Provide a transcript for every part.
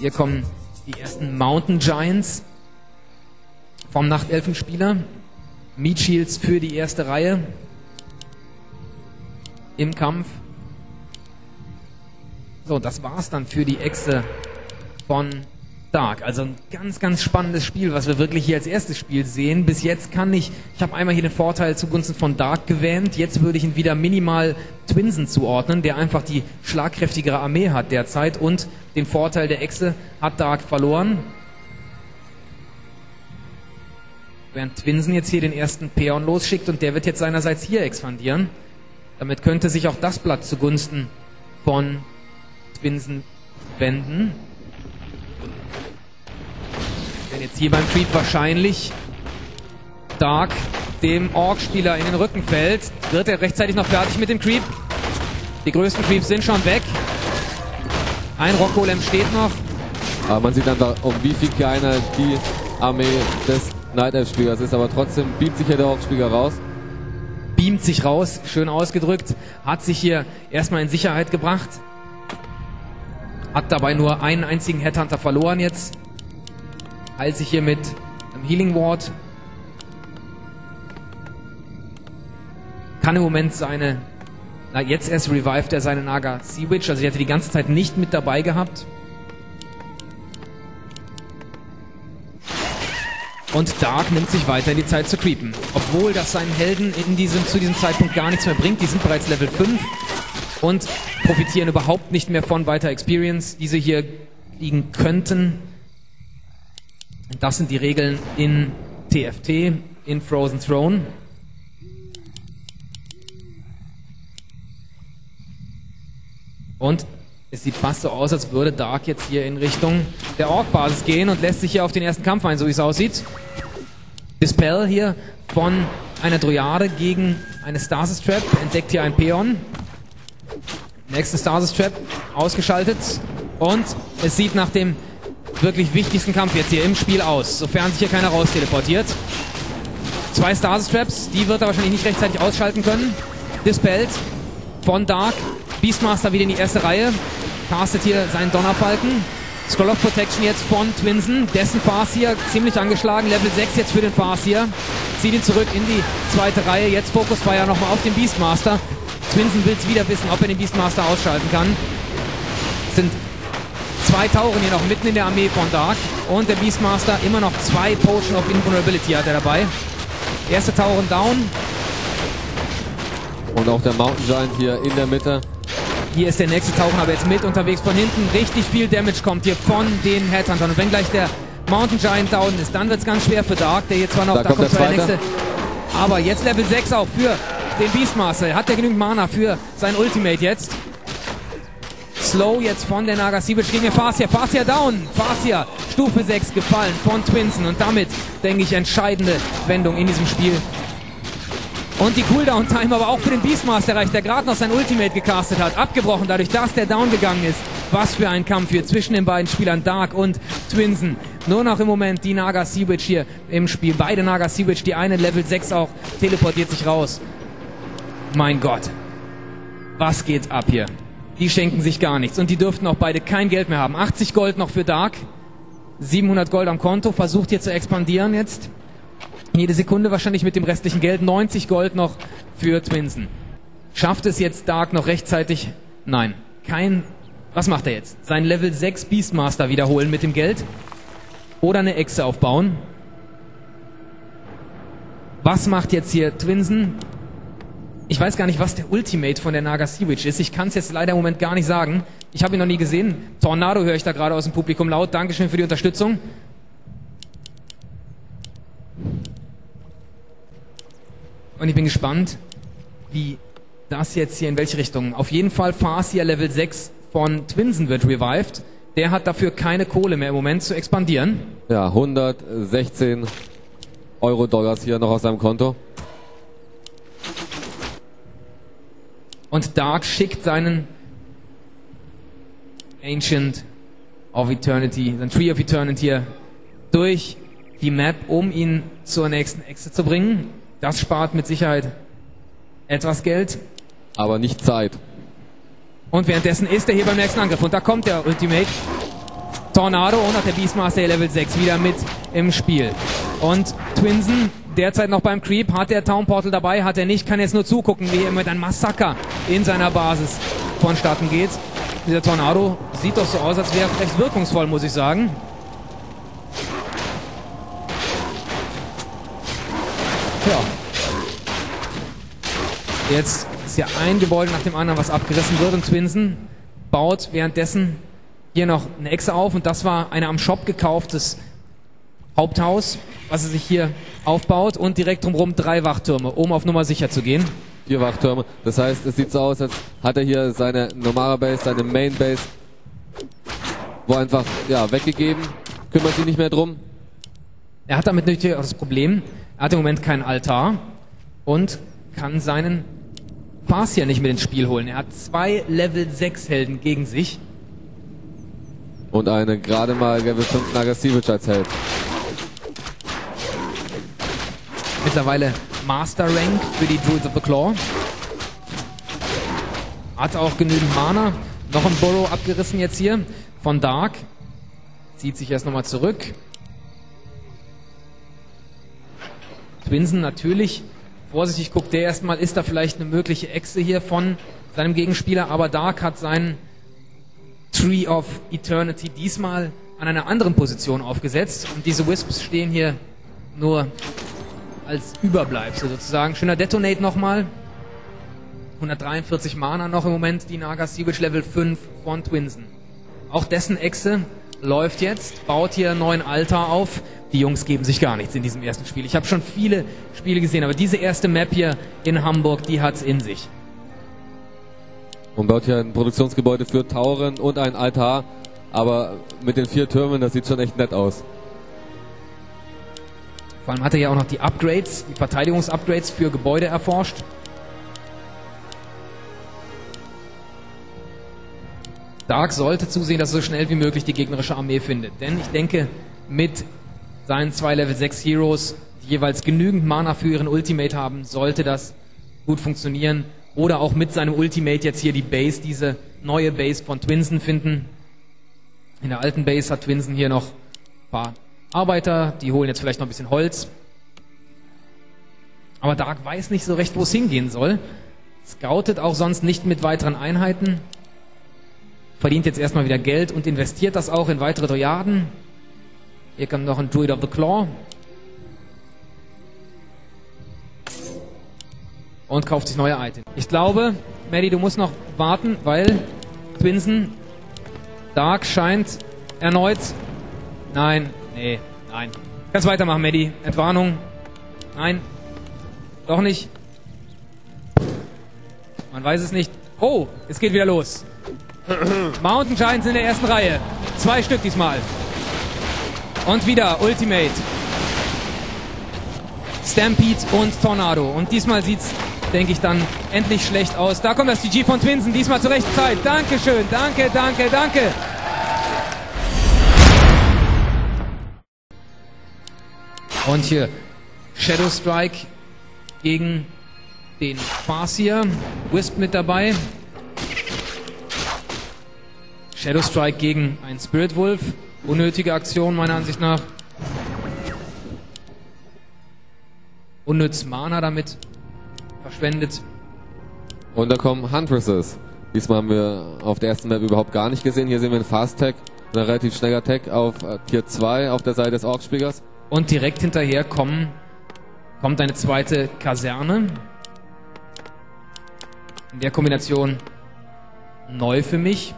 Hier kommen die ersten Mountain Giants vom Nachtelfenspieler. Meat Shields für die erste Reihe im Kampf. So, das war's dann für die Echse von Dark. Also ein ganz, ganz spannendes Spiel, was wir wirklich hier als erstes Spiel sehen. Bis jetzt kann ich habe einmal hier den Vorteil zugunsten von Dark gewähnt. Jetzt würde ich ihn wieder minimal Twinsen zuordnen, der einfach die schlagkräftigere Armee hat derzeit und den Vorteil der Echse hat Dark verloren. Während Twinsen jetzt hier den ersten Peon losschickt und der wird jetzt seinerseits hier expandieren. Damit könnte sich auch das Blatt zugunsten von Twinsen wenden. Wenn jetzt hier beim Creep wahrscheinlich Dark dem Orc-Spieler in den Rücken fällt, wird er rechtzeitig noch fertig mit dem Creep. Die größten Creeps sind schon weg. Ein Rock-Golem steht noch. Aber man sieht dann, um wie viel kleiner die Armee des Night Elf-Spielers ist, aber trotzdem beamt sich ja der Orc-Spieler raus. Beamt sich raus, schön ausgedrückt, hat sich hier erstmal in Sicherheit gebracht. Hat dabei nur einen einzigen Headhunter verloren jetzt. Heilt sich hier mit einem Healing Ward. Kann im Moment seine... Na, jetzt erst revived er seine Naga Sea Witch. Also die hatte die ganze Zeit nicht mit dabei gehabt. Und Dark nimmt sich weiter in die Zeit zu creepen. Obwohl das seinen Helden zu diesem Zeitpunkt gar nichts mehr bringt. Die sind bereits Level 5 und profitieren überhaupt nicht mehr von weiter Experience, die sie hier kriegen könnten. Das sind die Regeln in TFT, in Frozen Throne. Und es sieht fast so aus, als würde Dark jetzt hier in Richtung der Orc-Basis gehen und lässt sich hier auf den ersten Kampf ein, so wie es aussieht. Dispel hier von einer Dryade gegen eine Stasis Trap, entdeckt hier ein Peon. Nächste Stasis Trap ausgeschaltet und es sieht nach dem wirklich wichtigsten Kampf jetzt hier im Spiel aus, sofern sich hier keiner raus teleportiert. 2 Stasis Traps, die wird er wahrscheinlich nicht rechtzeitig ausschalten können. Dispelled von Dark. Beastmaster wieder in die erste Reihe. Castet hier seinen Donnerfalken. Scroll of Protection jetzt von Twinsen. Dessen Farseer ziemlich angeschlagen. Level 6 jetzt für den Farseer. Zieht ihn zurück in die zweite Reihe. Jetzt Focus Fire nochmal auf den Beastmaster. Twinsen will es wieder wissen, ob er den Beastmaster ausschalten kann. Es sind 2 Tauren hier noch mitten in der Armee von Dark. Und der Beastmaster immer noch 2 Potion of Invulnerability hat er dabei. Erste Tauren down. Und auch der Mountain Giant hier in der Mitte. Hier ist der nächste Tauchen aber jetzt mit unterwegs von hinten. Richtig viel Damage kommt hier von den Headhuntern. Und wenn gleich der Mountain Giant down ist, dann wird es ganz schwer für Dark, der jetzt zwar noch, da kommt zwar der nächste. Aber jetzt Level 6 auch für den Beastmaster. Hat der genügend Mana für sein Ultimate jetzt. Slow jetzt von der Naga Sea Witch gegen den Farseer. Farseer down. Farseer Stufe 6 gefallen von Twinsen. Und damit, denke ich, entscheidende Wendung in diesem Spiel. Und die Cooldown-Time aber auch für den Beastmaster erreicht, der gerade noch sein Ultimate gecastet hat. Abgebrochen, dadurch, dass der down gegangen ist. Was für ein Kampf hier zwischen den beiden Spielern Dark und Twinsen. Nur noch im Moment die Naga Sea Witch hier im Spiel. Beide Naga Sea Witch, die eine Level 6 auch, teleportiert sich raus. Mein Gott. Was geht ab hier? Die schenken sich gar nichts. Und die dürften auch beide kein Geld mehr haben. 80 Gold noch für Dark. 700 Gold am Konto. Versucht hier zu expandieren jetzt. Jede Sekunde wahrscheinlich mit dem restlichen Geld. 90 Gold noch für Twinsen. Schafft es jetzt Dark noch rechtzeitig? Nein. Was macht er jetzt? Sein Level 6 Beastmaster wiederholen mit dem Geld? Oder eine Echse aufbauen? Was macht jetzt hier Twinsen? Ich weiß gar nicht, was der Ultimate von der Naga Sea Witch ist. Ich kann es jetzt leider im Moment gar nicht sagen. Ich habe ihn noch nie gesehen. Tornado höre ich da gerade aus dem Publikum laut. Dankeschön für die Unterstützung. Und ich bin gespannt, wie das jetzt hier in welche Richtung. Auf jeden Fall Farseer Level 6 von Twinsen wird revived. Der hat dafür keine Kohle mehr im Moment zu expandieren. Ja, 116 Euro-Dollars hier noch aus seinem Konto. Und Dark schickt seinen Ancient of Eternity, sein Tree of Eternity hier durch die Map, um ihn zur nächsten Echse zu bringen. Das spart mit Sicherheit etwas Geld. Aber nicht Zeit. Und währenddessen ist er hier beim nächsten Angriff. Und da kommt der Ultimate. Tornado und auch der Beastmaster Level 6 wieder mit im Spiel. Und Twinsen derzeit noch beim Creep. Hat der Town Portal dabei? Hat er nicht? Kann jetzt nur zugucken, wie er mit einem Massaker in seiner Basis vonstatten geht. Dieser Tornado sieht doch so aus, als wäre er recht wirkungsvoll, muss ich sagen. Ja. Jetzt ist ja ein Gebäude nach dem anderen, was abgerissen wird. Und Twinsen baut währenddessen hier noch eine Echse auf. Und das war eine am Shop gekauftes Haupthaus, was er sich hier aufbaut. Und direkt drumherum 3 Wachtürme, um auf Nummer sicher zu gehen. 4 Wachtürme. Das heißt, es sieht so aus, als hat er hier seine normale Base, seine Main Base, wo einfach, ja, weggegeben. Kümmert sich nicht mehr drum. Er hat damit natürlich auch das Problem, er hat im Moment keinen Altar und kann seinen Farseer nicht mit ins Spiel holen. Er hat 2 Level 6 Helden gegen sich. Und eine gerade mal Level 5 Nagasiewicz als Held. Mittlerweile Master Rank für die Druids of the Claw. Hat auch genügend Mana. Noch ein Burrow abgerissen jetzt hier von Dark. Zieht sich erst nochmal zurück. Twinsen natürlich vorsichtig guckt der erstmal, ist da vielleicht eine mögliche Echse hier von seinem Gegenspieler, aber Dark hat seinen Tree of Eternity diesmal an einer anderen Position aufgesetzt und diese Wisps stehen hier nur als Überbleibsel sozusagen. Schöner Detonate nochmal. 143 Mana noch im Moment, die Nagasiewicz Level 5 von Twinsen. Auch dessen Echse läuft jetzt, baut hier einen neuen Altar auf. Die Jungs geben sich gar nichts in diesem ersten Spiel. Ich habe schon viele Spiele gesehen, aber diese erste Map hier in Hamburg, die hat's in sich. Und baut hier ein Produktionsgebäude für Tauren und ein Altar, aber mit den 4 Türmen, das sieht schon echt nett aus. Vor allem hat er ja auch noch die Upgrades, die Verteidigungsupgrades für Gebäude erforscht. Dark sollte zusehen, dass er so schnell wie möglich die gegnerische Armee findet. Denn ich denke, mit seinen 2 Level 6 Heroes, die jeweils genügend Mana für ihren Ultimate haben, sollte das gut funktionieren. Oder auch mit seinem Ultimate jetzt hier die Base, diese neue Base von Twinsen finden. In der alten Base hat Twinsen hier noch ein paar Arbeiter, die holen jetzt vielleicht noch ein bisschen Holz. Aber Dark weiß nicht so recht, wo es hingehen soll. Scoutet auch sonst nicht mit weiteren Einheiten. Verdient jetzt erstmal wieder Geld und investiert das auch in weitere Dryaden. Hier kommt noch ein Druid of the Claw. Und kauft sich neue Items. Ich glaube, Maddie, du musst noch warten, weil Twinsen, Dark scheint erneut... Nein, nee, nein. Kannst weitermachen, Maddie. Entwarnung. Nein. Doch nicht. Man weiß es nicht. Oh, es geht wieder los. Mountain Giants in der ersten Reihe. 2 Stück diesmal. Und wieder Ultimate. Stampede und Tornado. Und diesmal sieht's, denke ich, dann endlich schlecht aus. Da kommt das GG von Twinsen. Diesmal zur rechten Zeit. Dankeschön. Danke, danke, danke. Und hier Shadow Strike gegen den Farseer. Wisp mit dabei. Shadow Strike gegen einen Spirit Wolf. Unnötige Aktion meiner Ansicht nach. Unnütz Mana damit verschwendet. Und da kommen Huntresses. Diesmal haben wir auf der ersten Map überhaupt gar nicht gesehen. Hier sehen wir einen Fast-Tag, ein relativ schneller Tag auf Tier 2 auf der Seite des Orc-Spielers. Und direkt hinterher kommt eine zweite Kaserne. In der Kombination neu für mich.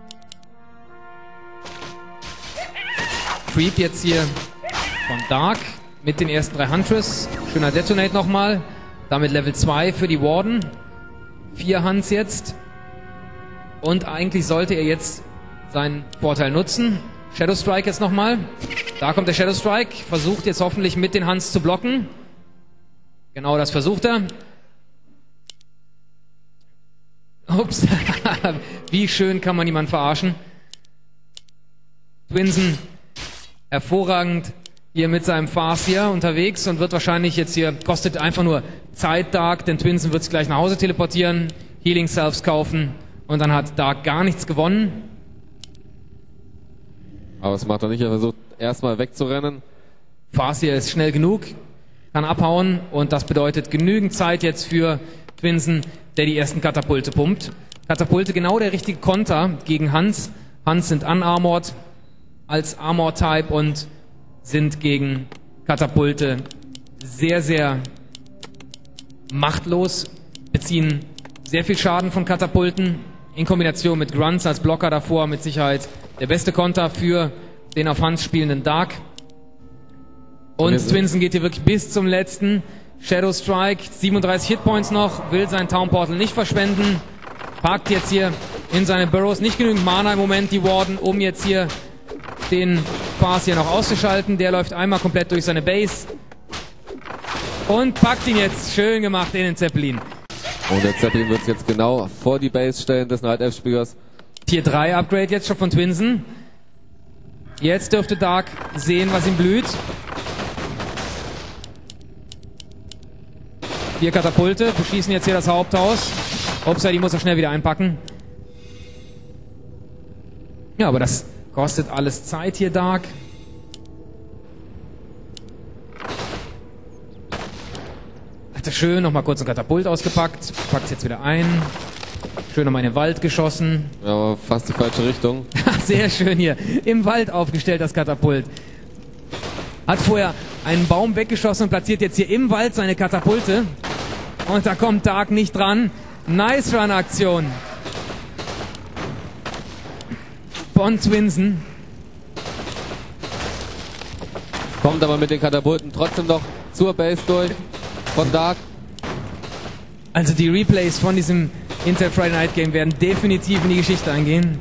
Creep jetzt hier von Dark mit den ersten 3 Huntress. Schöner Detonate nochmal. Damit Level 2 für die Warden. 4 Hunts jetzt. Und eigentlich sollte er jetzt seinen Vorteil nutzen. Shadow Strike jetzt nochmal. Da kommt der Shadow Strike. Versucht jetzt hoffentlich mit den Hunts zu blocken. Genau das versucht er. Ups. Wie schön kann man jemanden verarschen. Twinsen hervorragend hier mit seinem Farseer unterwegs und wird wahrscheinlich jetzt hier, kostet einfach nur Zeit Dark, denn Twinsen wird sich gleich nach Hause teleportieren, Healing Selves kaufen und dann hat Dark gar nichts gewonnen. Aber das macht er nicht. Er versucht erstmal wegzurennen. Farseer ist schnell genug, kann abhauen und das bedeutet genügend Zeit jetzt für Twinsen, der die ersten Katapulte pumpt. Katapulte genau der richtige Konter gegen Hans. Hans sind unarmored als Armor-Type und sind gegen Katapulte sehr, sehr machtlos, beziehen sehr viel Schaden von Katapulten. In Kombination mit Grunts als Blocker davor mit Sicherheit der beste Konter für den auf Hans spielenden Dark. Und Twinsen geht hier wirklich bis zum letzten. Shadow Strike, 37 Hitpoints noch, will sein Town Portal nicht verschwenden. Parkt jetzt hier in seine Burrows. Nicht genügend Mana im Moment, die Warden, um jetzt hier den Farseer noch auszuschalten. Der läuft einmal komplett durch seine Base. Und packt ihn jetzt. Schön gemacht in den Zeppelin. Und der Zeppelin wird es jetzt genau vor die Base stellen des Night Elf-Spielers. Tier 3 Upgrade jetzt schon von Twinsen. Jetzt dürfte Dark sehen, was ihm blüht. 4 Katapulte, beschießen jetzt hier das Haupthaus. Upside, die muss er schnell wieder einpacken. Ja, aber das kostet alles Zeit hier, Dark. Hat er schön nochmal kurz ein Katapult ausgepackt. Packt jetzt wieder ein. Schön nochmal in den Wald geschossen. Ja, aber fast die falsche Richtung. Sehr schön hier. Im Wald aufgestellt, das Katapult. Hat vorher einen Baum weggeschossen und platziert jetzt hier im Wald seine Katapulte. Und da kommt Dark nicht dran. Nice Run-Aktion von Twinsen. Kommt aber mit den Katapulten trotzdem noch zur Base durch von Dark. Also die Replays von diesem Intel Friday Night Game werden definitiv in die Geschichte eingehen.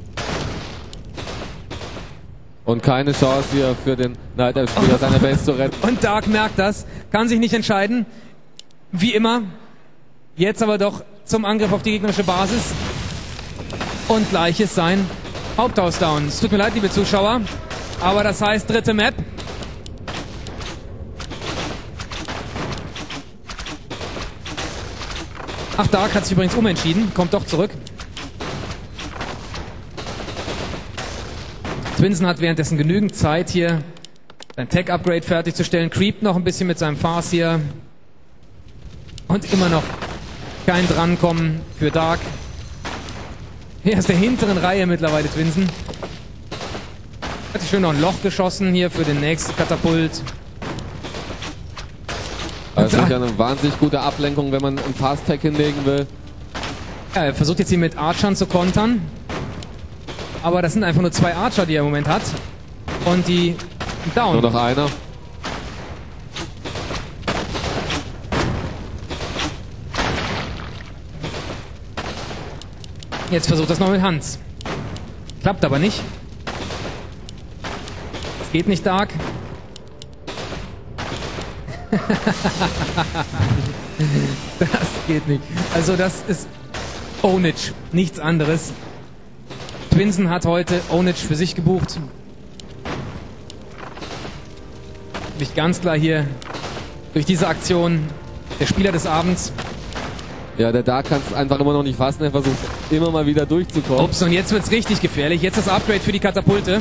Und keine Chance hier für den Night Elf-Spieler, seine Base zu retten. Und Dark merkt das, kann sich nicht entscheiden. Wie immer. Jetzt aber doch zum Angriff auf die gegnerische Basis. Und gleich ist sein Haupthaus down. Es tut mir leid, liebe Zuschauer. Aber das heißt dritte Map. Ach, Dark hat sich übrigens umentschieden. Kommt doch zurück. Twinsen hat währenddessen genügend Zeit, hier sein Tech-Upgrade fertigzustellen. Creept noch ein bisschen mit seinem Farseer. Und immer noch kein Drankommen für Dark. Hier aus der hinteren Reihe mittlerweile Twinsen. Hat sich schön noch ein Loch geschossen hier für den nächsten Katapult. Also sicher eine wahnsinnig gute Ablenkung, wenn man einen Fast-Tag hinlegen will. Ja, er versucht jetzt hier mit Archern zu kontern. Aber das sind einfach nur 2 Archer, die er im Moment hat. Und die down. Nur noch einer. Jetzt versucht das noch mit Hans. Klappt aber nicht. Es geht nicht, Dark. Das geht nicht. Also das ist Ownage, nichts anderes. Twinsen hat heute Ownage für sich gebucht. Nicht ganz klar hier durch diese Aktion der Spieler des Abends. Ja, der Dark kann es einfach immer noch nicht fassen. Er versucht immer mal wieder durchzukommen. Ups, und jetzt wird's richtig gefährlich. Jetzt das Upgrade für die Katapulte.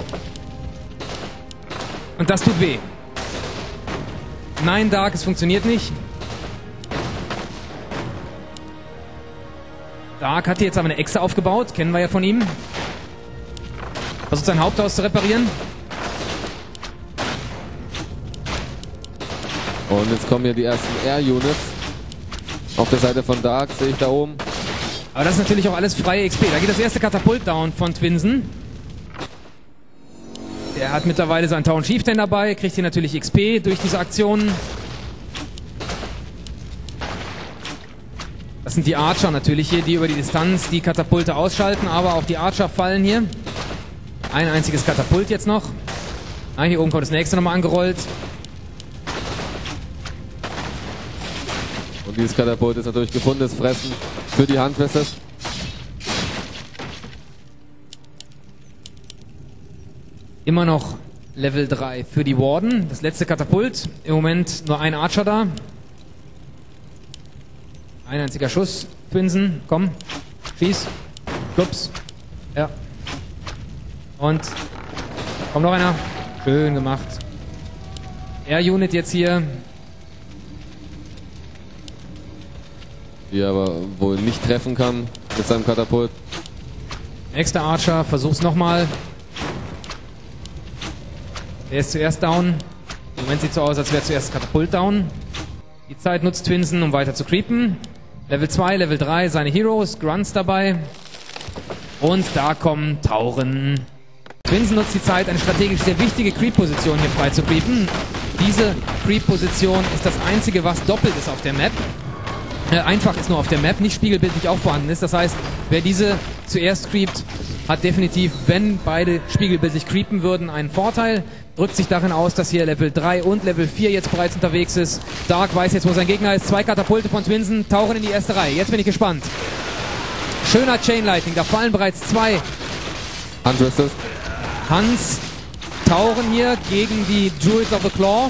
Und das tut weh. Nein, Dark, es funktioniert nicht. Dark hat hier jetzt aber eine Echse aufgebaut. Kennen wir ja von ihm. Versucht sein Haupthaus zu reparieren. Und jetzt kommen hier die ersten Air-Units. Auf der Seite von Dark sehe ich da oben. Aber das ist natürlich auch alles freie XP. Da geht das erste Katapult down von Twinsen. Der hat mittlerweile seinen Town Chieftain dabei, kriegt hier natürlich XP durch diese Aktionen. Das sind die Archer natürlich hier, die über die Distanz die Katapulte ausschalten, aber auch die Archer fallen hier. Ein einziges Katapult jetzt noch. Ah, hier oben kommt das nächste nochmal angerollt. Und dieses Katapult ist natürlich gefundenes Fressen für die Handwesses. Immer noch Level 3 für die Warden. Das letzte Katapult. Im Moment nur ein Archer da. Ein einziger Schuss. Twinsen, komm. Schieß. Plups. Ja. Und Kommt noch einer. Schön gemacht. Air-Unit jetzt hier. Die aber wohl nicht treffen kann mit seinem Katapult. Nächster Archer, versuch's nochmal. Der ist zuerst down. Im Moment sieht so aus, als wäre zuerst Katapult down. Die Zeit nutzt Twinsen, um weiter zu creepen. Level 2, Level 3, seine Heroes, Grunts dabei. Und da kommen Tauren. Twinsen nutzt die Zeit, eine strategisch sehr wichtige Creep-Position hier frei zu creepen. Diese Creep-Position ist das einzige, was doppelt ist auf der Map. Einfach ist nur auf der Map, nicht spiegelbildlich auch vorhanden ist. Das heißt, wer diese zuerst creept, hat definitiv, wenn beide spiegelbildlich creepen würden, einen Vorteil. Drückt sich darin aus, dass hier Level 3 und Level 4 jetzt bereits unterwegs ist. Dark weiß jetzt, wo sein Gegner ist. 2 Katapulte von Twinsen, tauchen in die erste Reihe. Jetzt bin ich gespannt. Schöner Chainlighting, da fallen bereits 2. Hans tauchen hier gegen die Druids of the Claw.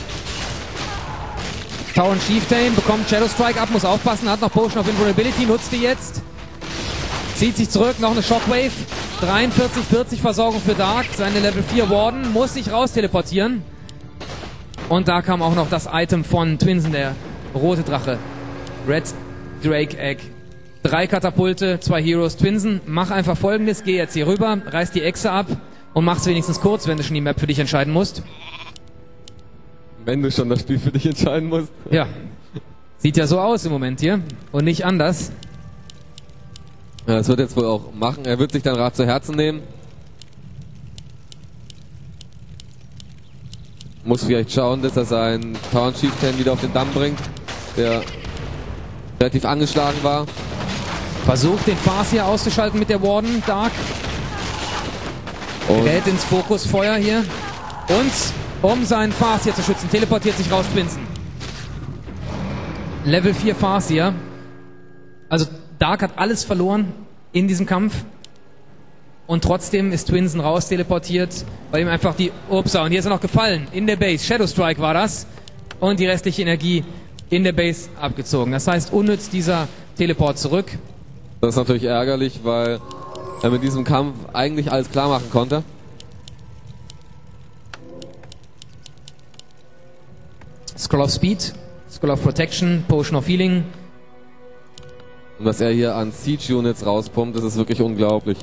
Tauren Chieftain bekommt Shadow Strike ab, muss aufpassen, hat noch Potion of Invulnerability, nutzt die jetzt. Zieht sich zurück, noch eine Shockwave. 43-40 Versorgung für Dark. Seine Level 4 Warden muss sich raus teleportieren. Und da kam auch noch das Item von Twinsen, der rote Drache. Red Drake Egg. 3 Katapulte, 2 Heroes. Twinsen, mach einfach Folgendes. Geh jetzt hier rüber, reiß die Echse ab und mach's wenigstens kurz, wenn du schon die Map für dich entscheiden musst. Wenn du schon das Spiel für dich entscheiden musst. Ja. Sieht ja so aus im Moment hier. Und nicht anders. Ja, das wird er jetzt wohl auch machen. Er wird sich dann Rat zu Herzen nehmen. Muss vielleicht schauen, dass er seinen Tauren Chieftain wieder auf den Damm bringt, der relativ angeschlagen war. Versucht den Farseer auszuschalten mit der Warden, Dark. Gerät ins Fokusfeuer hier. Und um seinen Farseer zu schützen, teleportiert sich raus Twinsen. Level 4 Farseer. Also Dark hat alles verloren in diesem Kampf. Und trotzdem ist Twinsen raus teleportiert, weil ihm einfach die... Upsa, und hier ist er noch gefallen. In der Base. Shadow Strike war das. Und die restliche Energie in der Base abgezogen. Das heißt, unnütz dieser Teleport zurück. Das ist natürlich ärgerlich, weil er mit diesem Kampf eigentlich alles klar machen konnte. Scroll of Speed, Scroll of Protection, Potion of Healing. Und was er hier an Siege-Units rauspumpt, das ist wirklich unglaublich.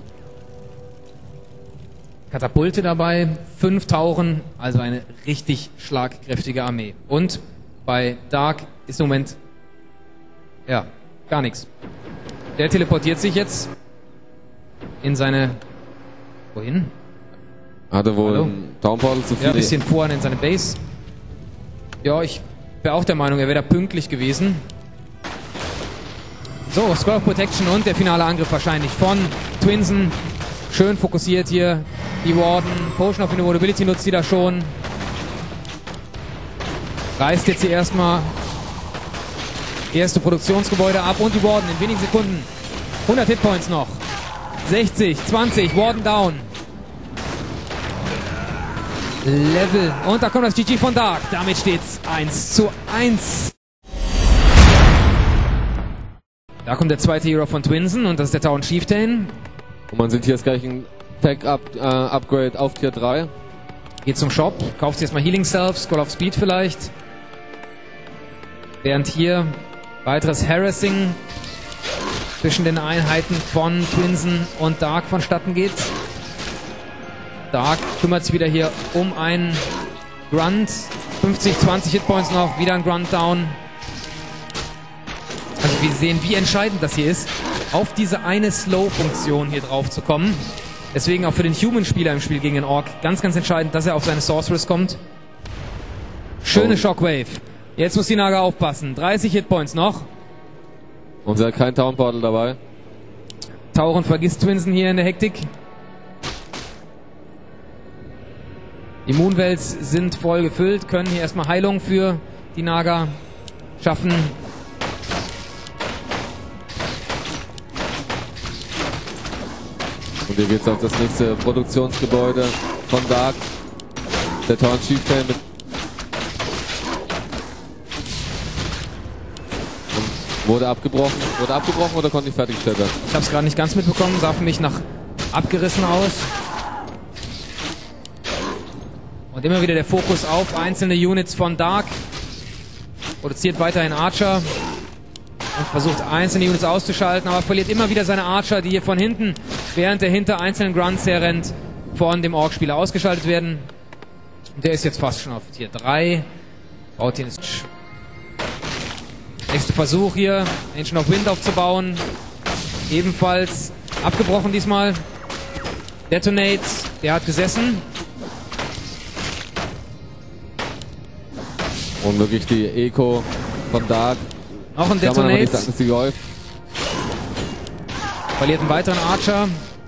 Katapulte dabei, 5 Tauren, also eine richtig schlagkräftige Armee. Und bei Dark ist im Moment, ja, gar nichts. Der teleportiert sich jetzt in seine... Wohin? Hatte wohl ein Townportal zu viel. Ja, ein bisschen vorne in seine Base. Ja, ich wäre auch der Meinung, er wäre da pünktlich gewesen. So, Scroll of Protection und der finale Angriff wahrscheinlich von Twinsen. Schön fokussiert hier die Warden. Potion of Invulnerability nutzt sie da schon. Reißt jetzt hier erstmal erste Produktionsgebäude ab und die Warden in wenigen Sekunden. 100 Hitpoints noch. 60, 20, Warden down. Level. Und da kommt das GG von Dark. Damit steht's 1:1. Da kommt der zweite Hero von Twinsen und das ist der Tauren Chieftain. Und man sieht hier jetzt gleich ein Tech-Upgrade auf Tier 3. Geht zum Shop, kauft sich jetzt mal Healing Self, Scroll of Speed vielleicht. Während hier weiteres Harassing zwischen den Einheiten von Twinsen und Dark vonstatten geht. Dark kümmert sich wieder hier um einen Grunt. 50, 20 Hitpoints noch, wieder ein Grunt down. Also wir sehen, wie entscheidend das hier ist, auf diese eine Slow-Funktion hier drauf zu kommen. Deswegen auch für den Human-Spieler im Spiel gegen den Orc ganz, ganz entscheidend, dass er auf seine Sorceress kommt. Schöne Shockwave. Jetzt muss die Naga aufpassen. 30 Hitpoints noch. Und sie hat kein Townportal dabei. Tauren vergisst Twinsen hier in der Hektik. Die Moonwells sind voll gefüllt, können hier erstmal Heilung für die Naga schaffen. Und hier geht's auf das nächste Produktionsgebäude von Dark. Der Tauren Chieftain mit wurde abgebrochen oder konnte nicht fertiggestellt werden? Ich habe es gerade nicht ganz mitbekommen, sah für mich nach abgerissen aus. Und immer wieder der Fokus auf einzelne Units von Dark. Produziert weiterhin Archer. Und versucht einzelne Units auszuschalten, aber verliert immer wieder seine Archer, die hier von hinten, während er hinter einzelnen Grunts herrennt, von dem Orc-Spieler ausgeschaltet werden. Und der ist jetzt fast schon auf Tier 3. Baut hier nächster Versuch hier, Ancient of Wind aufzubauen. Ebenfalls abgebrochen diesmal. Detonate, der hat gesessen. Und wirklich die Eco von Dark. Noch ein Kann man aber nicht Detonate. sagen, dass sie geholfen. Verliert einen weiteren Archer.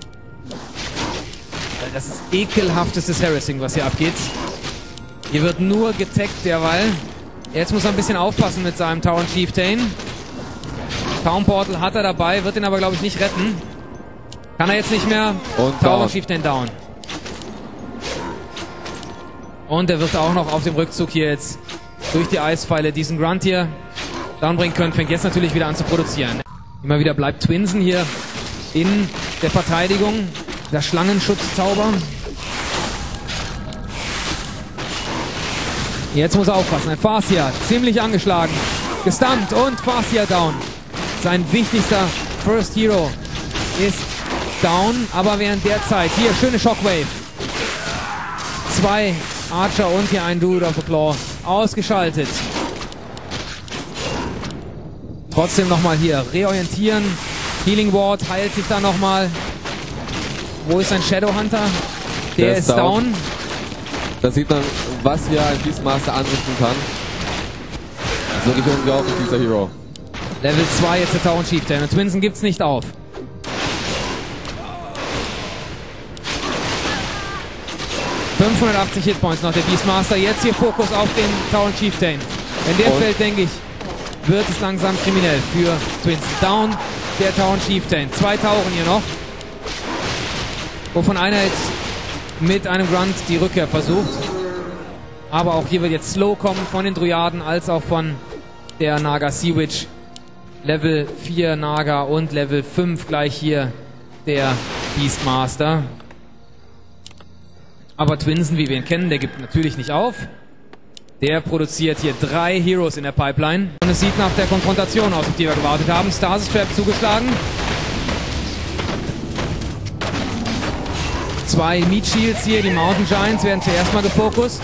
Das ist ekelhaftestes Harassing, was hier abgeht. Hier wird nur getaggt derweil. Jetzt muss er ein bisschen aufpassen mit seinem Town Chieftain. Town Portal hat er dabei, wird ihn aber glaube ich nicht retten. Kann er jetzt nicht mehr. Und Town Chieftain down. Und er wird auch noch auf dem Rückzug hier jetzt durch die Eispfeile diesen Grunt hier downbringen können. Fängt jetzt natürlich wieder an zu produzieren. Immer wieder bleibt Twinsen hier in der Verteidigung. Der Schlangenschutzzauber. Jetzt muss er aufpassen. Ein Farseer ziemlich angeschlagen. Gestunt und Farseer down. Sein wichtigster First Hero ist down. Aber während der Zeit, hier schöne Shockwave. 2 Archer und hier ein Dude of the Claw ausgeschaltet. Trotzdem nochmal hier reorientieren. Healing Ward heilt sich da nochmal. Wo ist ein Shadowhunter? Der ist down. Da sieht man, was hier ein Beastmaster anrichten kann. Das ist wirklich unglaublich, dieser Hero. Level 2 jetzt der Town Chieftain. Und Twinsen gibt's nicht auf. ...580 Hitpoints noch der Beastmaster. Jetzt hier Fokus auf den Town Chieftain. Wenn der fällt, denke ich, wird es langsam kriminell für Twinsen. Down der Town Chieftain. 2 Tauren hier noch. Wovon einer jetzt mit einem Grunt die Rückkehr versucht. Aber auch hier wird jetzt Slow kommen von den Dryaden als auch von der Naga Sea Witch. Level 4 Naga und Level 5 gleich hier der Beastmaster. Aber Twinsen, wie wir ihn kennen, der gibt natürlich nicht auf. Der produziert hier 3 Heroes in der Pipeline. Und es sieht nach der Konfrontation aus, auf die wir gewartet haben. Stasis Trap zugeschlagen. 2 Meat Shields hier, die Mountain Giants werden zuerst mal gefokust.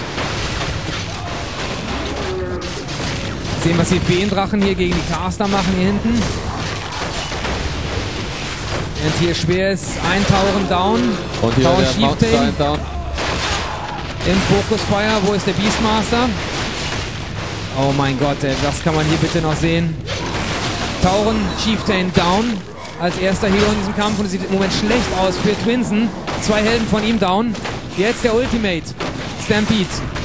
Sehen, was die Feendrachen hier gegen die Caster machen hier hinten. Während hier schwer ist, ein Tauren down. Und hier Town der Chieftain down. Im Focusfire, wo ist der Beastmaster? Oh mein Gott, ey, das kann man hier bitte noch sehen. Tauren Chieftain down als erster Hero in diesem Kampf und es sieht im Moment schlecht aus für Twinsen. 2 Helden von ihm down. Jetzt der Ultimate. Stampede.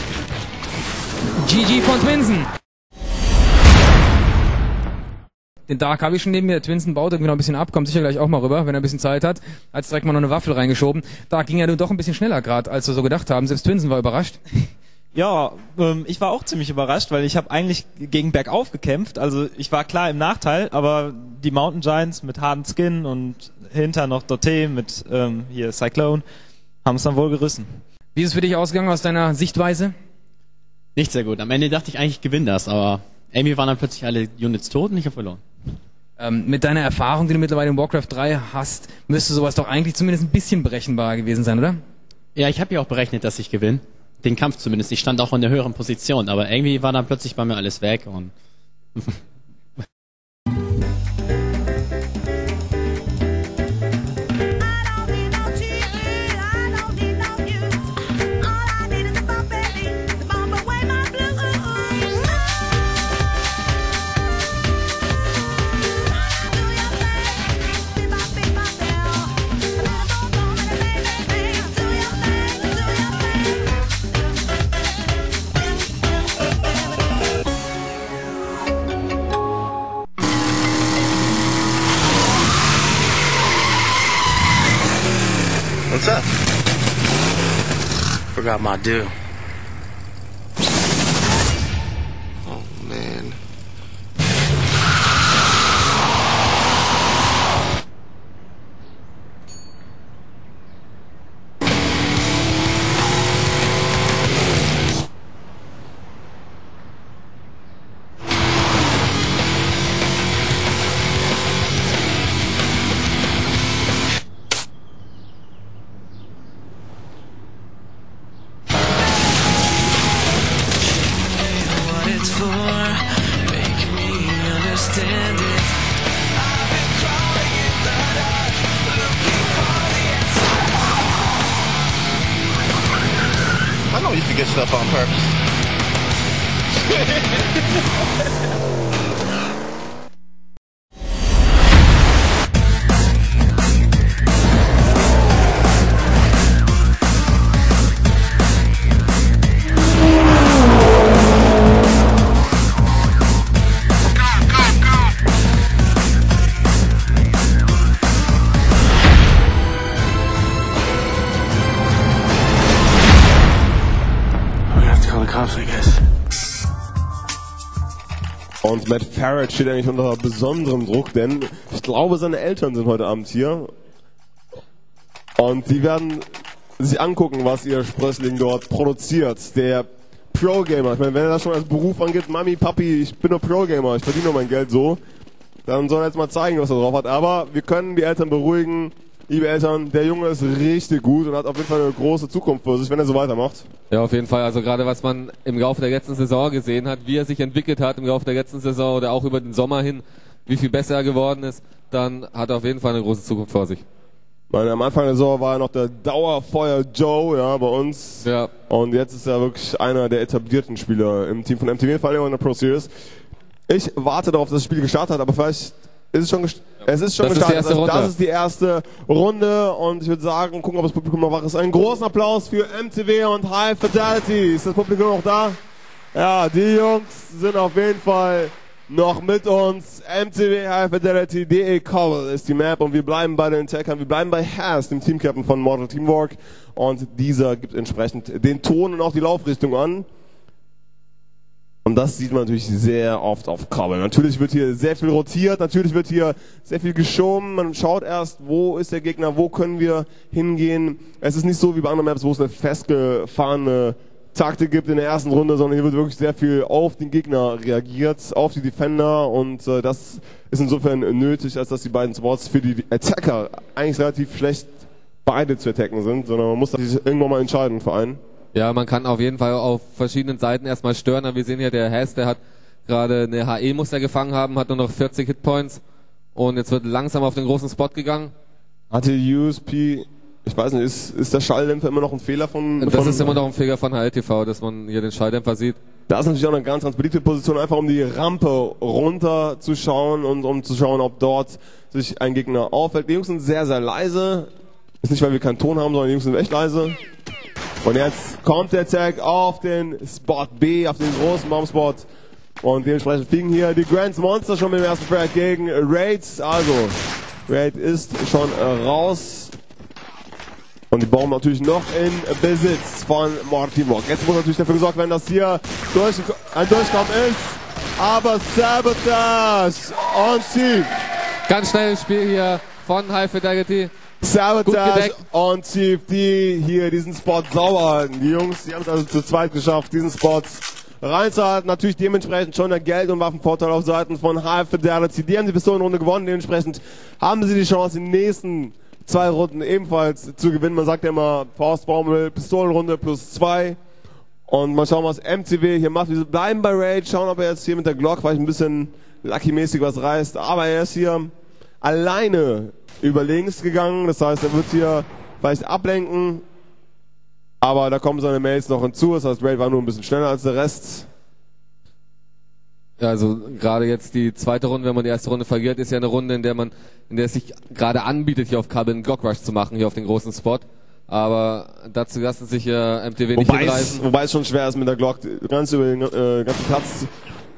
GG von Twinsen. Den Dark habe ich schon neben mir. Der Twinsen baut irgendwie noch ein bisschen ab. Kommt sicher gleich auch mal rüber, wenn er ein bisschen Zeit hat. Hat jetzt direkt mal noch eine Waffel reingeschoben. Dark ging ja nun doch ein bisschen schneller gerade, als wir so gedacht haben. Selbst Twinsen war überrascht. Ja, ich war auch ziemlich überrascht, weil ich habe eigentlich gegen Bergauf gekämpft. Also ich war klar im Nachteil, aber die Mountain Giants mit harten Skin und hinter noch Doté mit hier Cyclone haben es dann wohl gerissen. Wie ist es für dich ausgegangen aus deiner Sichtweise? Nicht sehr gut. Am Ende dachte ich eigentlich, ich gewinne das, aber irgendwie waren dann plötzlich alle Units tot und ich habe verloren. Mit deiner Erfahrung, die du mittlerweile in Warcraft 3 hast, müsste sowas doch eigentlich zumindest ein bisschen berechenbar gewesen sein, oder? Ja, ich habe ja auch berechnet, dass ich gewinne. Den Kampf zumindest. Ich stand auch in der höheren Position, aber irgendwie war dann plötzlich bei mir alles weg und What's up? Forgot my due. Oh, man. stuff on purpose. Und Matt Farrett steht eigentlich unter besonderem Druck, denn ich glaube, seine Eltern sind heute Abend hier. Und die werden sich angucken, was ihr Sprössling dort produziert. Der Pro-Gamer. Ich meine, wenn er das schon als Beruf angibt, Mami, Papi, ich bin nur Pro-Gamer, ich verdiene nur mein Geld so, dann soll er jetzt mal zeigen, was er drauf hat. Aber wir können die Eltern beruhigen. Liebe Eltern, der Junge ist richtig gut und hat auf jeden Fall eine große Zukunft für sich, wenn er so weitermacht. Ja, auf jeden Fall. Also gerade was man im Laufe der letzten Saison gesehen hat, wie er sich entwickelt hat im Laufe der letzten Saison oder auch über den Sommer hin, wie viel besser er geworden ist, dann hat er auf jeden Fall eine große Zukunft vor sich. Meine, am Anfang der Saison war er noch der Dauerfeuer Joe, ja, bei uns. Ja. Und jetzt ist er wirklich einer der etablierten Spieler im Team von MTV, vor allem in der Pro Series. Ich warte darauf, dass das Spiel gestartet hat, aber vielleicht ist es schon gestartet. Es ist schon gestartet. Das ist die erste Runde und ich würde sagen, gucken, ob das Publikum noch wach ist. Einen großen Applaus für MTV und High Fidelity. Ist das Publikum noch da? Ja, die Jungs sind auf jeden Fall noch mit uns. MTV High Fidelity, DE Cobble ist die Map und wir bleiben bei den Attackern. Wir bleiben bei Has, dem Teamcaptain von Mortal Teamwork, und dieser gibt entsprechend den Ton und auch die Laufrichtung an. Und das sieht man natürlich sehr oft auf Cobble. Natürlich wird hier sehr viel rotiert, natürlich wird hier sehr viel geschoben. Man schaut erst, wo ist der Gegner, wo können wir hingehen. Es ist nicht so wie bei anderen Maps, wo es eine festgefahrene Taktik gibt in der ersten Runde, sondern hier wird wirklich sehr viel auf den Gegner reagiert, auf die Defender, und das ist insofern nötig, als dass die beiden Spots für die Attacker eigentlich relativ schlecht beide zu attacken sind, sondern man muss sich irgendwann mal entscheiden für einen. Ja, man kann auf jeden Fall auf verschiedenen Seiten erstmal stören, aber wir sehen hier, der Has, der hat gerade eine HE, muss er gefangen haben, hat nur noch 40 Hitpoints und jetzt wird langsam auf den großen Spot gegangen. Hatte USP, ich weiß nicht, ist der Schalldämpfer immer noch ein Fehler von... Das ist immer noch ein Fehler von HLTV, dass man hier den Schalldämpfer sieht. Da ist natürlich auch eine ganz, ganz beliebte Position, einfach um die Rampe runter zu schauen und um zu schauen, ob dort sich ein Gegner auffällt. Die Jungs sind sehr, sehr leise. Ist nicht, weil wir keinen Ton haben, sondern die Jungs sind echt leise. Und jetzt kommt der Tag auf den Spot B, auf den großen Bombspot. Und dementsprechend fliegen hier die Grants Monster schon mit dem ersten Frag gegen Raid. Also, Raid ist schon raus. Und die Bomben natürlich noch in Besitz von Mortal Teamwork. Jetzt muss natürlich dafür gesorgt werden, dass hier ein Durchkommen ist. Aber Sabotage on Chief. Ganz schnelles Spiel hier von High Fidelity. Sabotage on Chief, die hier diesen Spot sauber halten. Die Jungs, die haben es also zu zweit geschafft, diesen Spot reinzuhalten. Natürlich dementsprechend schon der Geld- und Waffenvorteil auf Seiten von High Fidelity. Die haben die Pistolenrunde gewonnen, dementsprechend haben sie die Chance, in den nächsten 2 Runden ebenfalls zu gewinnen. Man sagt ja immer, Faustformel, Pistolenrunde +2. Und mal schauen, was MTV hier macht. Wir bleiben bei Raid, schauen, ob er jetzt hier mit der Glock vielleicht ein bisschen Lucky-mäßig was reißt. Aber er ist hier alleine über links gegangen. Das heißt, er wird hier vielleicht ablenken. Aber da kommen seine Mates noch hinzu. Das heißt, Raid war nur ein bisschen schneller als der Rest. Ja, also gerade jetzt die zweite Runde, wenn man die erste Runde verliert, ist ja eine Runde, in der es sich gerade anbietet, hier auf Cobble einen Glock Rush zu machen, hier auf den großen Spot. Aber dazu lassen sich ja MTV nicht hinreißen. Wobei es schon schwer ist, mit der Glock ganz über den ganzen Platz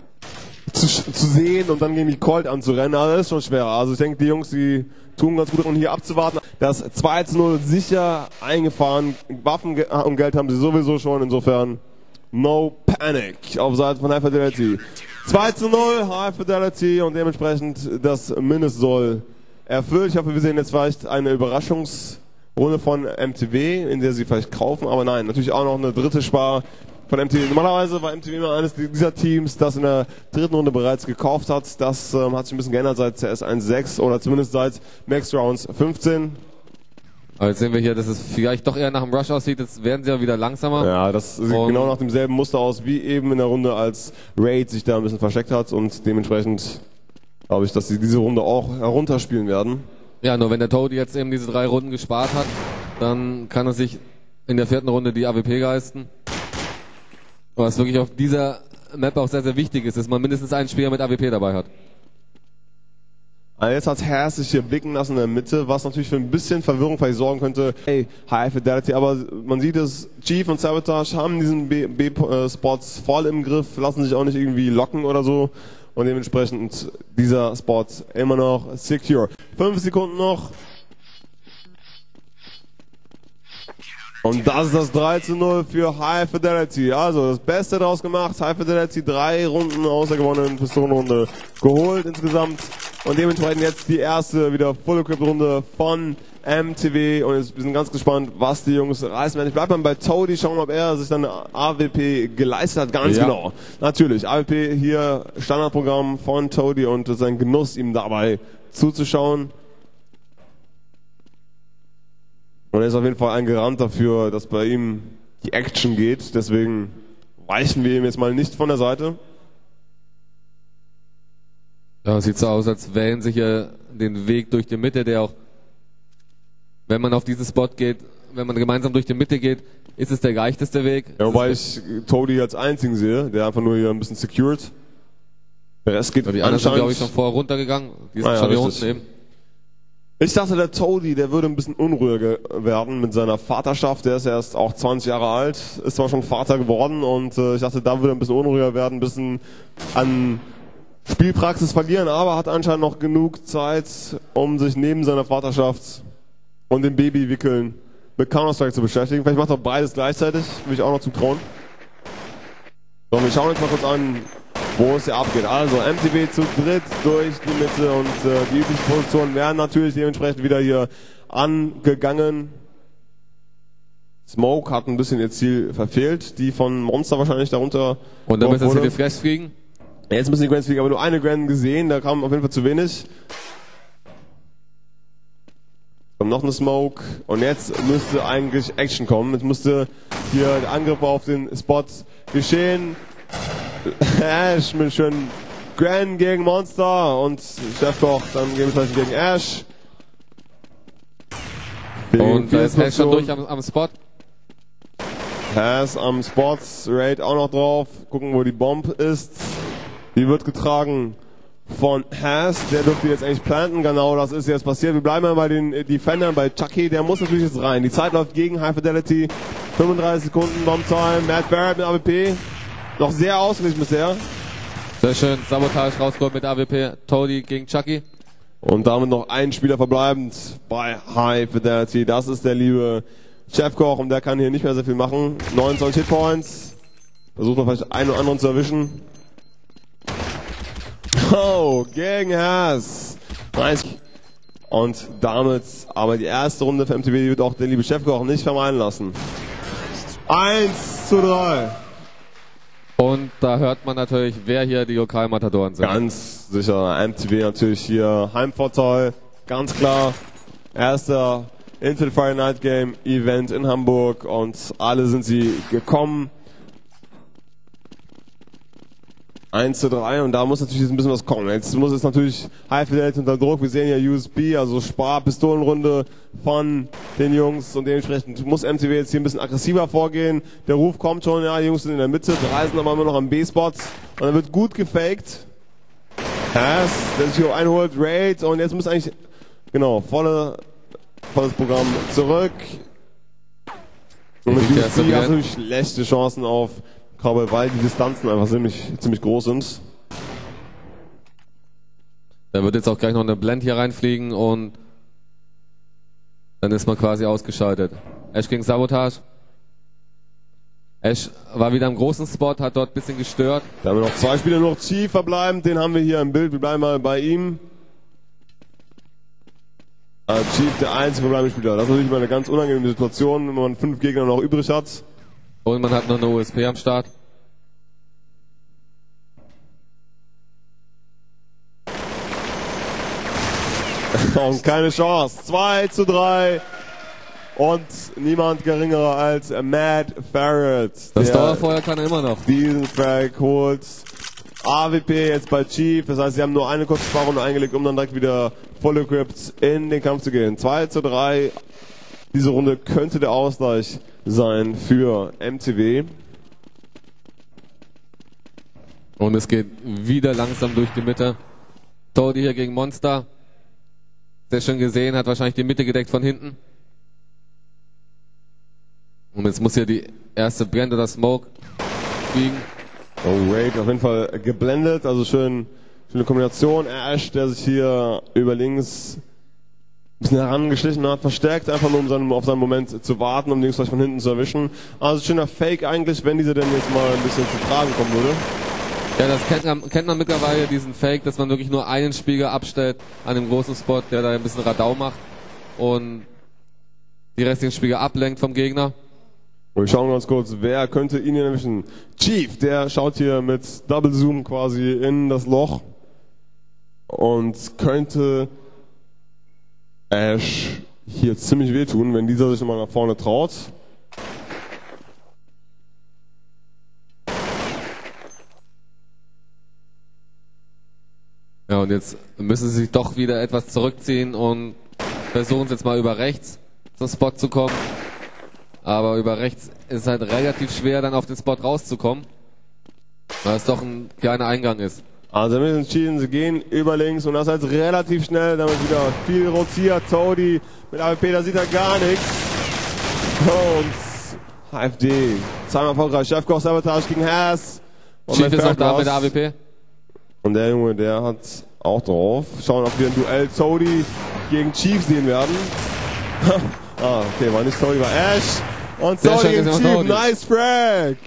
zu sehen und dann gegen die Colt anzurennen. Also das ist schon schwer. Also ich denke, die Jungs, die tun ganz gut daran, hier abzuwarten. Das 2:0 sicher eingefahren. Waffen und Geld haben sie sowieso schon. Insofern no panic auf Seiten von High Fidelity. 2:0 High Fidelity und dementsprechend das Mindestsoll erfüllt. Ich hoffe, wir sehen jetzt vielleicht eine Überraschungsrunde von MTV, in der sie vielleicht kaufen. Aber nein, natürlich auch noch eine dritte Spar von MTV. Normalerweise war MTV immer eines dieser Teams, das in der dritten Runde bereits gekauft hat. Das hat sich ein bisschen geändert seit CS 1.6 oder zumindest seit Max Rounds 15. Aber jetzt sehen wir hier, dass es vielleicht doch eher nach dem Rush aussieht. Jetzt werden sie ja wieder langsamer. Ja, das sieht genau nach demselben Muster aus wie eben in der Runde, als Raid sich da ein bisschen versteckt hat. Und dementsprechend glaube ich, dass sie diese Runde auch herunterspielen werden. Ja, nur wenn der Toad jetzt eben diese 3 Runden gespart hat, dann kann er sich in der 4. Runde die AWP leisten. Was wirklich auf dieser Map auch sehr, sehr wichtig ist, dass man mindestens einen Spieler mit AWP dabei hat. Also jetzt hat Haas sich hier blicken lassen in der Mitte, was natürlich für ein bisschen Verwirrung vielleicht sorgen könnte. Hey, High Fidelity, aber man sieht es, Chief und Sabotage haben diesen B-Spots voll im Griff, lassen sich auch nicht irgendwie locken oder so. Und dementsprechend dieser Spot immer noch secure. 5 Sekunden noch. Und das ist das 3:0 für High Fidelity. Also das Beste draus gemacht. High Fidelity 3 Runden aus der gewonnenen Pistolenrunde geholt insgesamt. Und dementsprechend jetzt die erste wieder Full Equipped Runde von MTV. Und jetzt, wir sind ganz gespannt, was die Jungs reißen werden. Ich bleib mal bei Toady, schauen, ob er sich dann eine AWP geleistet hat. Ganz genau. Natürlich, AWP hier Standardprogramm von Toady und es ist ein Genuss, ihm dabei zuzuschauen. Und er ist auf jeden Fall ein Garant dafür, dass bei ihm die Action geht. Deswegen weichen wir ihm jetzt mal nicht von der Seite. Ja, sieht so aus, als wählen sich ja den Weg durch die Mitte, der auch, wenn man auf diesen Spot geht, wenn man gemeinsam durch die Mitte geht, ist es der leichteste Weg. Ja, wobei ich Toady als einzigen sehe, der einfach nur hier ein bisschen secured. Der Rest geht die anderen sind, glaube ich, noch vorher runtergegangen. Die sind schon hier unten eben. Ich dachte, der Toady, der würde ein bisschen unruhiger werden mit seiner Vaterschaft. Der ist erst auch 20 Jahre alt, ist zwar schon Vater geworden und ich dachte, da würde er ein bisschen unruhiger werden, ein bisschen an Spielpraxis verlieren, aber hat anscheinend noch genug Zeit, um sich neben seiner Vaterschaft und dem Babywickeln mit Counter-Strike zu beschäftigen. Vielleicht macht er beides gleichzeitig, will ich auch noch zutrauen. So, wir schauen uns mal kurz an, wo es hier abgeht. Also MTV zu dritt durch die Mitte und die üblichen Positionen werden natürlich dementsprechend wieder hier angegangen. Smoke hat ein bisschen ihr Ziel verfehlt, die von Monster wahrscheinlich darunter. Und dann müssen sie die Flash fliegen. Jetzt müssen die Grants fliegen, aber nur eine Grand gesehen, da kam auf jeden Fall zu wenig. Kommt noch eine Smoke und jetzt müsste eigentlich Action kommen. Jetzt müsste hier der Angriff auf den Spot geschehen. Ash mit schönen Grand gegen Monster und Chefkoch dann dementsprechend gegen Ash. Und da ist Ash schon durch am Spot. Haas am Spot, Raid auch noch drauf. Gucken, wo die Bomb ist. Die wird getragen von Haas. Der dürfte jetzt eigentlich planten. Genau, das ist jetzt passiert. Wir bleiben mal bei den Defendern, bei Chucky. Der muss natürlich jetzt rein. Die Zeit läuft gegen High Fidelity. 35 Sekunden Bomb-Time. Matt Barrett mit AWP. Noch sehr ausgeglichen bisher. Sehr schön. Sabotage rausgeholt mit AWP. Toady gegen Chucky. Und damit noch ein Spieler verbleibend bei High Fidelity. Das ist der liebe Chefkoch und der kann hier nicht mehr sehr viel machen. 29 Hitpoints. Versucht man vielleicht einen oder anderen zu erwischen. Oh, gegen Haas. Nice. Und damit aber die erste Runde für MTV wird auch der liebe Chefkoch nicht vermeiden lassen. 1:3. Und da hört man natürlich, wer hier die Lokalmatadoren sind. Ganz sicher. MTV natürlich hier Heimvorteil. Ganz klar. Erster Intel Friday Night Game Event in Hamburg und alle sind sie gekommen. 1:3 und da muss natürlich jetzt ein bisschen was kommen. Jetzt muss es natürlich High Fidelity unter Druck. Wir sehen ja USB, also Spar-Pistolenrunde von den Jungs und dementsprechend muss MTV jetzt hier ein bisschen aggressiver vorgehen. Der Ruf kommt schon, ja, die Jungs sind in der Mitte, drei sind aber immer noch am B-Spot und dann wird gut gefaked. Haas, der sich hier einholt, Raid und jetzt muss eigentlich, genau, volles Programm zurück. Und mit USB hast du natürlich schlechte Chancen auf Cowboy, weil die Distanzen einfach ziemlich groß sind. Da wird jetzt auch gleich noch eine Blend hier reinfliegen und dann ist man quasi ausgeschaltet. Ash gegen Sabotage. Ash war wieder im großen Spot, hat dort ein bisschen gestört. Da haben wir noch zwei Spieler, noch Chief verbleiben, den haben wir hier im Bild, wir bleiben mal bei ihm. Chief, der einzige verbleibende Spieler. Das ist natürlich mal eine ganz unangenehme Situation, wenn man 5 Gegner noch übrig hat. Und man hat noch eine USP am Start. Und keine Chance. 2:3. Und niemand geringerer als Matt Barrett. Das Dauerfeuer kann er immer noch. Diesen Frag holt. AWP jetzt bei Chief. Das heißt, sie haben nur eine kurze Sparrunde eingelegt, um dann direkt wieder voll equipped in den Kampf zu gehen. 2:3. Diese Runde könnte der Ausgleich sein für MTV. Und es geht wieder langsam durch die Mitte. Toadie hier gegen Monster. Sehr schön gesehen, hat wahrscheinlich die Mitte gedeckt von hinten. Und jetzt muss hier die erste Brand oder Smoke fliegen. Oh, Raid auf jeden Fall geblendet, also schöne Kombination. Ash, der sich hier über links ein bisschen herangeschlichen hat, verstärkt, einfach nur um auf seinen Moment zu warten, um links vielleicht von hinten zu erwischen. Also schöner Fake eigentlich, wenn dieser denn jetzt mal ein bisschen zu tragen kommen würde. Ja, das kennt man mittlerweile, diesen Fake, dass man wirklich nur einen Spieler abstellt an dem großen Spot, der da ein bisschen Radau macht und die restlichen Spieler ablenkt vom Gegner. Und wir schauen ganz kurz, wer könnte ihn hier erwischen? Chief, der schaut hier mit Double Zoom quasi in das Loch und könnte Ash hier ziemlich wehtun, wenn dieser sich mal nach vorne traut. Ja, und jetzt müssen sie sich doch wieder etwas zurückziehen und versuchen es jetzt mal über rechts zum Spot zu kommen. Aber über rechts ist es halt relativ schwer, dann auf den Spot rauszukommen, weil es doch ein kleiner Eingang ist. Also wir sind entschieden, sie gehen über links und das heißt relativ schnell, damit wieder viel rotiert. Toadie mit AWP, da sieht er gar nichts. Und HFD, zweimal erfolgreich. Chefkoch Sabotage gegen Haas. Chief ist auch da mit der AWP. Und der Junge, der hat auch drauf. Schauen, ob wir ein Duell Toadie gegen Chief sehen werden. Okay, war nicht Toadie, war Ash. Und Toadie gegen Chief, nice Frag!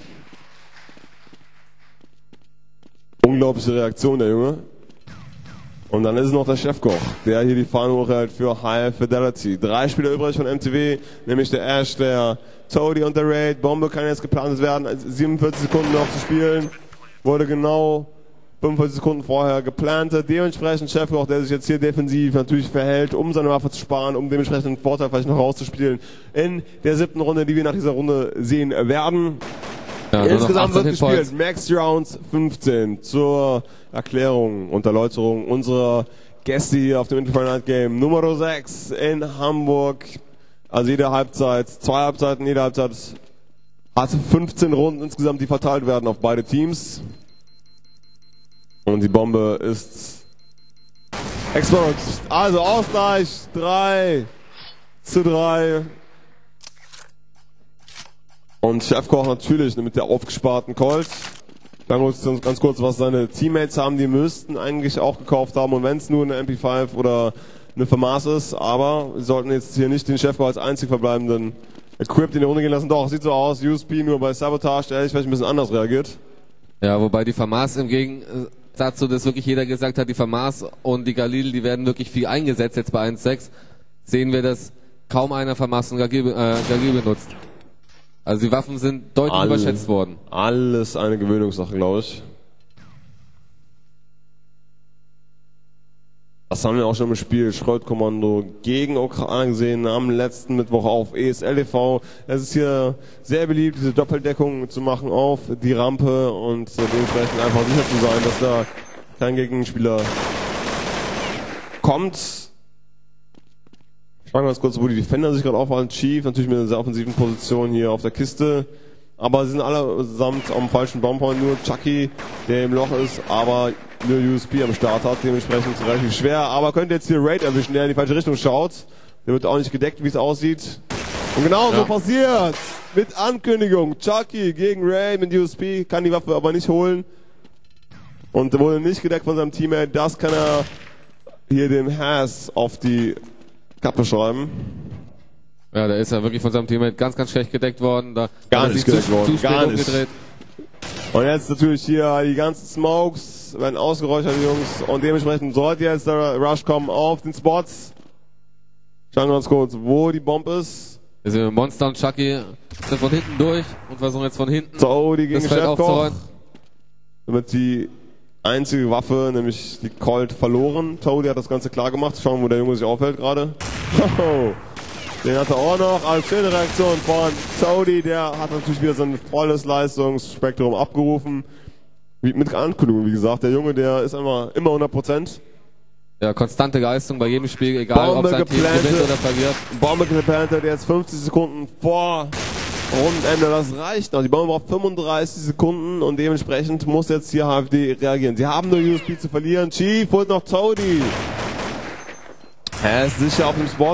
Unglaubliche Reaktion, der Junge. Und dann ist es noch der Chefkoch, der hier die Fahne hochhält für High Fidelity. 3 Spieler übrig von MTV, nämlich der Ash, der Toadie und der Raid. Bombe kann jetzt geplant werden, 47 Sekunden noch zu spielen. Wurde genau 45 Sekunden vorher geplantet. Dementsprechend Chefkoch, der sich jetzt hier defensiv natürlich verhält, um seine Waffe zu sparen, um dementsprechend einen Vorteil vielleicht noch rauszuspielen in der 7. Runde, die wir nach dieser Runde sehen werden. Ja, insgesamt wird gespielt Max Rounds 15 zur Erklärung und Erläuterung unserer Gäste hier auf dem Interfall Night Game Nummer 6 in Hamburg. Also jede Halbzeit, 2 Halbzeiten, jede Halbzeit hat 15 Runden insgesamt, die verteilt werden auf beide Teams. Und die Bombe ist explodiert. Also Ausgleich 3:3. Und Chefkoch natürlich mit der aufgesparten Colt. Dann uns ganz kurz, was seine Teammates haben. Die müssten eigentlich auch gekauft haben. Und wenn es nur eine MP5 oder eine FAMAS ist. Aber wir sollten jetzt hier nicht den Chefkoch als einzig verbleibenden Equipped in die Runde gehen lassen. Doch, sieht so aus. USP nur bei Sabotage, der ehrlich vielleicht ein bisschen anders reagiert. Ja, wobei die FAMAS im Gegensatz zu, dass wirklich jeder gesagt hat, die FAMAS und die Galil, die werden wirklich viel eingesetzt jetzt bei 1.6, sehen wir, dass kaum einer FAMAS und Galil benutzt. Also die Waffen sind deutlich überschätzt worden. Alles eine Gewöhnungssache, glaube ich. Das haben wir auch schon im Spiel Schrottkommando gegen Ukraine gesehen am letzten Mittwoch auf ESL TV. Es ist hier sehr beliebt, diese Doppeldeckung zu machen auf die Rampe und dementsprechend einfach sicher zu sein, dass da kein Gegenspieler kommt. Schauen wir ganz kurz, wo die Defender sich gerade aufhalten. Chief natürlich mit einer sehr offensiven Position hier auf der Kiste. Aber sie sind allesamt am falschen Baumpoint. Nur Chucky, der im Loch ist, aber nur USP am Start hat. Dementsprechend relativ schwer. Aber könnte jetzt hier Raid erwischen, der in die falsche Richtung schaut. Der wird auch nicht gedeckt, wie es aussieht. Und genau so passiert. Mit Ankündigung. Chucky gegen Ray mit USP. Kann die Waffe aber nicht holen. Und wurde nicht gedeckt von seinem Teammate. Das kann er hier dem Haas auf die Kappe schreiben. Ja, da ist er wirklich von seinem Teammate ganz, ganz schlecht gedeckt worden. Da gar nicht gedeckt worden, gar nicht. Umgedreht. Und jetzt natürlich hier die ganzen Smokes werden ausgeräuchert, die Jungs. Und dementsprechend sollte jetzt der Rush kommen auf den Spots. Schauen wir uns kurz, wo die Bombe ist. Wir sehen Monster und Chucky sind von hinten durch und versuchen jetzt von hinten Toadie gegen das Feld aufzuräumen. Damit die einzige Waffe, nämlich die Colt, verloren. Toadie hat das Ganze klar gemacht. Schauen wir, wo der Junge sich aufhält gerade. Den hat er auch noch als schöne Reaktion von Toadie. Der hat natürlich wieder sein volles Leistungsspektrum abgerufen. Mit Ankündigung, wie gesagt. Der Junge, der ist immer 100%. Ja, konstante Leistung bei jedem Spiel, egal ob sein Team gewinnt oder verliert. Bombe geplantet, jetzt 50 Sekunden vor Rundenende, das reicht noch. Die Bombe braucht 35 Sekunden und dementsprechend muss jetzt hier HFD reagieren. Sie haben nur USP zu verlieren. Chief holt noch Toadie. Er ist sicher auf dem Spot.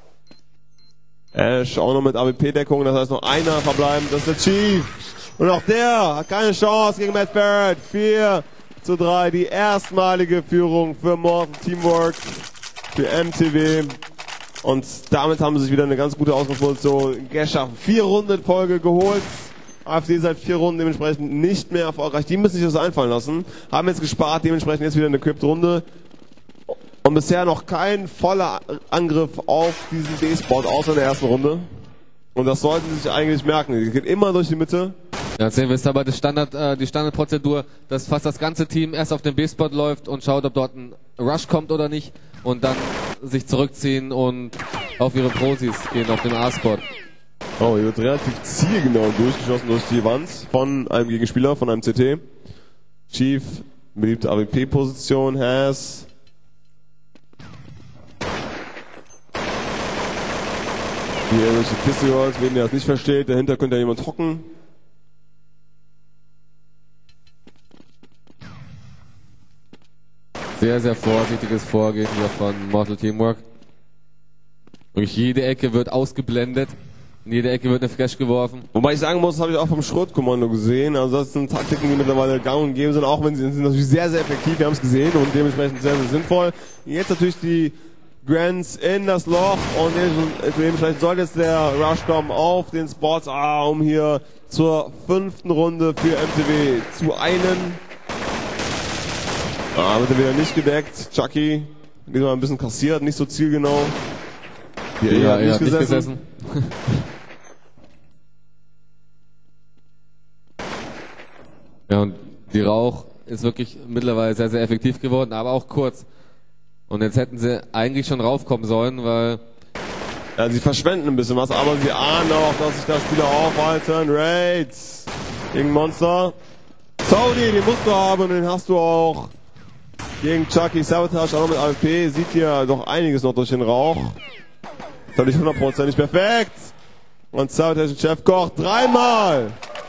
Ash auch noch mit AWP-Deckung, das heißt noch einer verbleiben, das ist der Chief. Und auch der hat keine Chance gegen Matt Barrett. 4:3, die erstmalige Führung für Mortal Teamwork, für MTW. Und damit haben sie sich wieder eine ganz gute Ausgangsposition geschafft. 4 Runden in Folge geholt. AfD seit 4 Runden dementsprechend nicht mehr erfolgreich. Die müssen sich das einfallen lassen. Haben jetzt gespart, dementsprechend jetzt wieder eine equipped Runde. Und bisher noch kein voller Angriff auf diesen B-Spot, außer in der ersten Runde. Und das sollten sie sich eigentlich merken. Die geht immer durch die Mitte. Ja, jetzt sehen wir es aber die Standardprozedur, dass fast das ganze Team erst auf den B-Spot läuft und schaut, ob dort ein Rush kommt oder nicht. Und dann sich zurückziehen und auf ihre Prosis gehen, auf den A-Spot. Oh, hier wird relativ zielgenau durchgeschossen durch die Wand von einem Gegenspieler, von einem CT. Chief, beliebte AWP-Position, Has. Hier durch die Kiste geholt, wen der das nicht versteht, dahinter könnte ja jemand hocken. Sehr, sehr vorsichtiges Vorgehen hier von Mortal Teamwork. Wirklich jede Ecke wird ausgeblendet. In jede Ecke wird eine Flash geworfen. Wobei ich sagen muss, das habe ich auch vom Schrottkommando gesehen. Also das sind Taktiken, die mittlerweile gang und gäbe sind, auch wenn sie sind natürlich sehr, sehr effektiv. Wir haben es gesehen und dementsprechend sehr, sehr sinnvoll. Jetzt natürlich die Grants in das Loch und dementsprechend sollte jetzt der Rush kommen auf den Spots, um hier zur 5. Runde für MTW zu einen. Wird er wieder nicht gedeckt. Chucky, diesmal ein bisschen kassiert, nicht so zielgenau. Hier ja, hat nicht gesessen. Ja, und die Rauch ist wirklich mittlerweile sehr, sehr effektiv geworden, aber auch kurz. Und jetzt hätten sie eigentlich schon raufkommen sollen, weil... Ja, sie verschwenden ein bisschen was, aber sie ahnen auch, dass sich da Spieler aufhalten. Raids gegen Monster. Saudi, den musst du haben und den hast du auch. Gegen Chucky, Sabotage, auch noch mit AWP, sieht hier doch einiges noch durch den Rauch. Völlig 100% perfekt. Und Sabotage und Chef Koch 3-mal.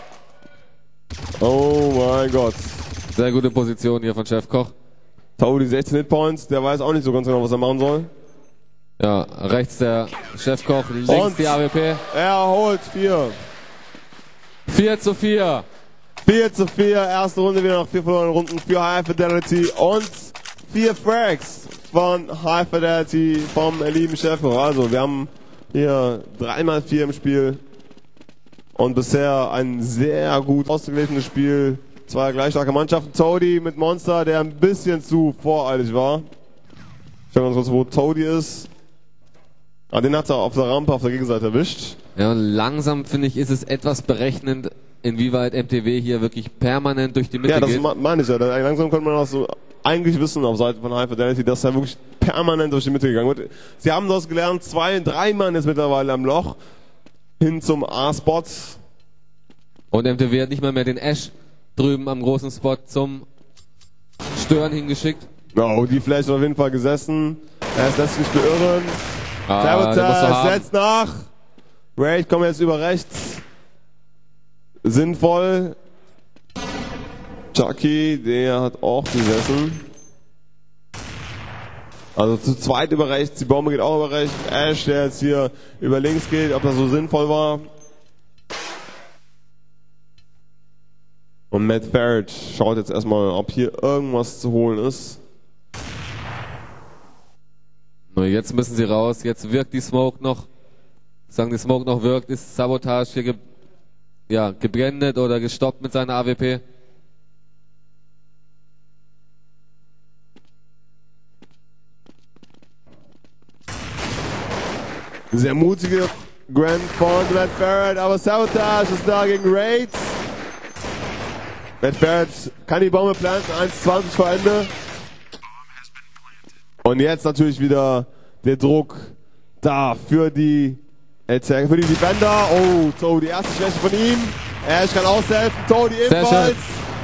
Oh mein Gott. Sehr gute Position hier von Chef Koch. Taudi 16 Hitpoints, der weiß auch nicht so ganz genau, was er machen soll. Ja, rechts der Chef Koch, links und die AWP. Er holt 4. 4:4. 4:4, erste Runde wieder nach 4 verlorenen Runden für High Fidelity und 4 Frags von High Fidelity vom lieben Chef. Also wir haben hier 3x4 im Spiel und bisher ein sehr gut ausgeglichenes Spiel. 2 gleich starke Mannschaften. Toadie mit Monster, der ein bisschen zu voreilig war. Schauen wir uns kurz, wo Toadie ist. Den hat er auf der Rampe auf der Gegenseite erwischt. Ja, und langsam, finde ich, ist es etwas berechnend, inwieweit MTW hier wirklich permanent durch die Mitte geht. Ja, das meine ich ja. Langsam könnte man das so eigentlich wissen auf Seite von High Fidelity, dass er wirklich permanent durch die Mitte gegangen wird. Sie haben das gelernt, 2, 3 Mann ist mittlerweile am Loch hin zum A-Spot. Und MTW hat nicht mal mehr den Ash drüben am großen Spot zum Stören hingeschickt. Oh, die Flash auf jeden Fall gesessen. Er lässt sich beirren. Sabotage setzt nach. Raid kommt jetzt über rechts. Sinnvoll. Chucky, der hat auch gesessen. Also zu zweit über rechts, die Bombe geht auch über rechts. Ash, der jetzt hier über links geht, ob das so sinnvoll war. Und Matt Barrett schaut jetzt erstmal, ob hier irgendwas zu holen ist. Jetzt müssen sie raus, jetzt wirkt die Smoke noch. Sagen die Smoke noch wirkt, ist Sabotage hier geblendet oder gestoppt mit seiner AWP. Sehr mutige Grand von Matt Barrett, aber Sabotage ist da gegen Raids. Matt Barrett kann die Bombe planten, 1:20 vor Ende. Und jetzt natürlich wieder der Druck da für die Defender. Oh, Toadie, die erste Schwäche von ihm. Ash kann aushelfen, Toadie ebenfalls.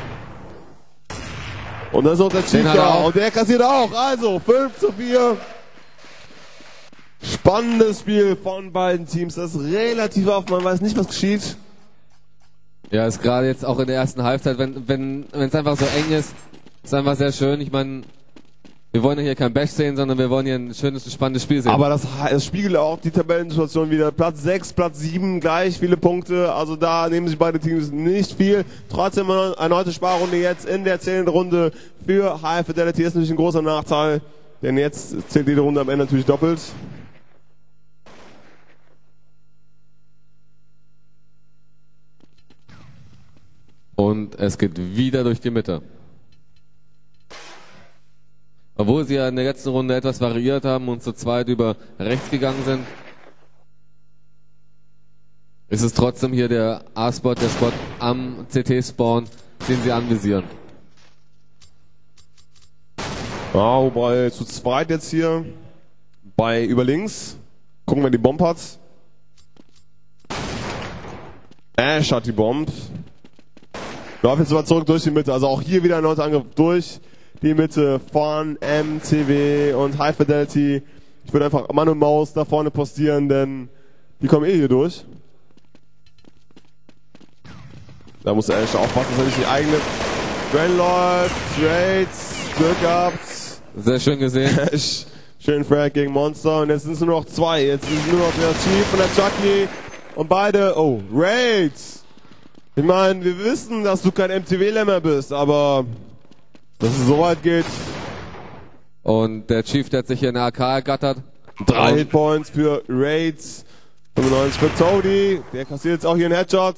Und das ist auch der Chica. Und der kassiert auch. Also 5:4. Spannend. spannendes Spiel von beiden Teams. Das ist relativ offen, man weiß nicht, was geschieht. Ja, ist gerade jetzt auch in der ersten Halbzeit, wenn es einfach so eng ist einfach sehr schön. Ich meine, wir wollen ja hier kein Bash sehen, sondern wir wollen hier ein schönes, spannendes Spiel sehen. Aber das spiegelt auch die Tabellensituation wieder. Platz 6, Platz 7, gleich viele Punkte. Also da nehmen sich beide Teams nicht viel. Trotzdem eine erneute Sparrunde jetzt in der 10. Runde für High Fidelity. Ist natürlich ein großer Nachteil, denn jetzt zählt jede Runde am Ende natürlich doppelt. Und es geht wieder durch die Mitte. Obwohl sie ja in der letzten Runde etwas variiert haben und zu zweit über rechts gegangen sind, ist es trotzdem hier der A-Spot, der Spot am CT-Spawn, den sie anvisieren. Ja, wobei zu zweit jetzt hier bei über links. Gucken, wer die Bomb hat. Ash hat die Bomb. Läuft jetzt aber zurück durch die Mitte. Also auch hier wieder ein neuer Angriff durch die Mitte von MTW und High Fidelity. Ich würde einfach Mann und Maus da vorne postieren, denn die kommen eh hier durch. Da muss Ash aufpassen, dass er nicht die eigene Gwen läuft. Trades, Glück gehabt. Sehr schön gesehen. Ash, schön Frag gegen Monster. Und jetzt sind es nur noch zwei. Jetzt ist nur noch der Chief und der Chucky. Und beide, oh, Raids. Ich meine, wir wissen, dass du kein MTWler mehr bist, aber dass es so weit geht. Und der Chief, der hat sich hier eine AK ergattert. 3 Hitpoints für Raids. 95 für Toadie. Der kassiert jetzt auch hier einen Headshot.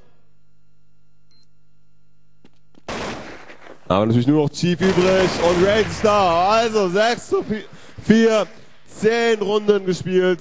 Aber natürlich nur noch Chief übrig. Und Raids ist da. Also 6:4. 10 Runden gespielt.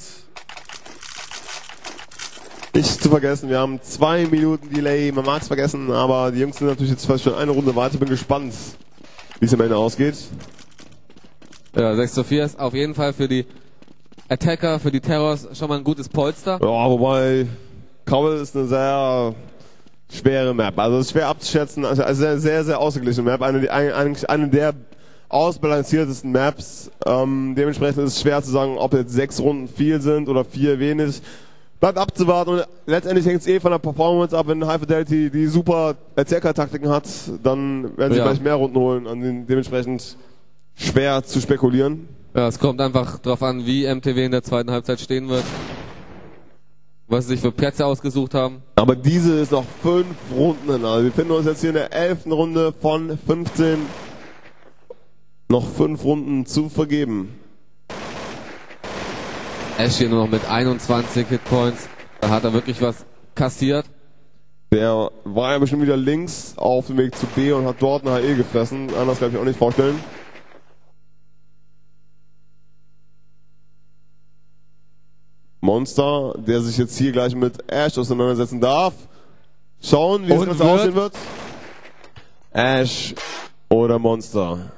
Nicht zu vergessen, wir haben 2 Minuten Delay. Man mag es vergessen, aber die Jungs sind natürlich jetzt fast schon eine Runde weiter. Bin gespannt, wie es am Ende ausgeht. Ja, 6:4 ist auf jeden Fall für die Attacker, für die Terrors schon mal ein gutes Polster. Ja, wobei Cowell ist eine sehr schwere Map. Also es ist schwer abzuschätzen. Also eine sehr, sehr ausgeglichene Map. Eigentlich eine der ausbalanciertesten Maps. Dementsprechend ist es schwer zu sagen, ob jetzt 6 Runden viel sind oder 4 wenig. Bleibt abzuwarten und letztendlich hängt es eh von der Performance ab. Wenn High Fidelity die super Erzähler-Taktiken hat, dann werden sie vielleicht mehr Runden holen. Dementsprechend schwer zu spekulieren. Ja, es kommt einfach drauf an, wie MTW in der zweiten Halbzeit stehen wird. Was sie sich für Plätze ausgesucht haben. Aber diese ist noch 5 Runden hin. Also wir finden uns jetzt hier in der 11. Runde von 15. Noch 5 Runden zu vergeben. Ash hier nur noch mit 21 Hitpoints. Da hat er wirklich was kassiert. Der war ja bestimmt wieder links auf dem Weg zu B und hat dort eine HE gefressen. Anders kann ich mir auch nicht vorstellen. Monster, der sich jetzt hier gleich mit Ash auseinandersetzen darf. Schauen, wie es Ganze aussehen wird. Ash oder Monster.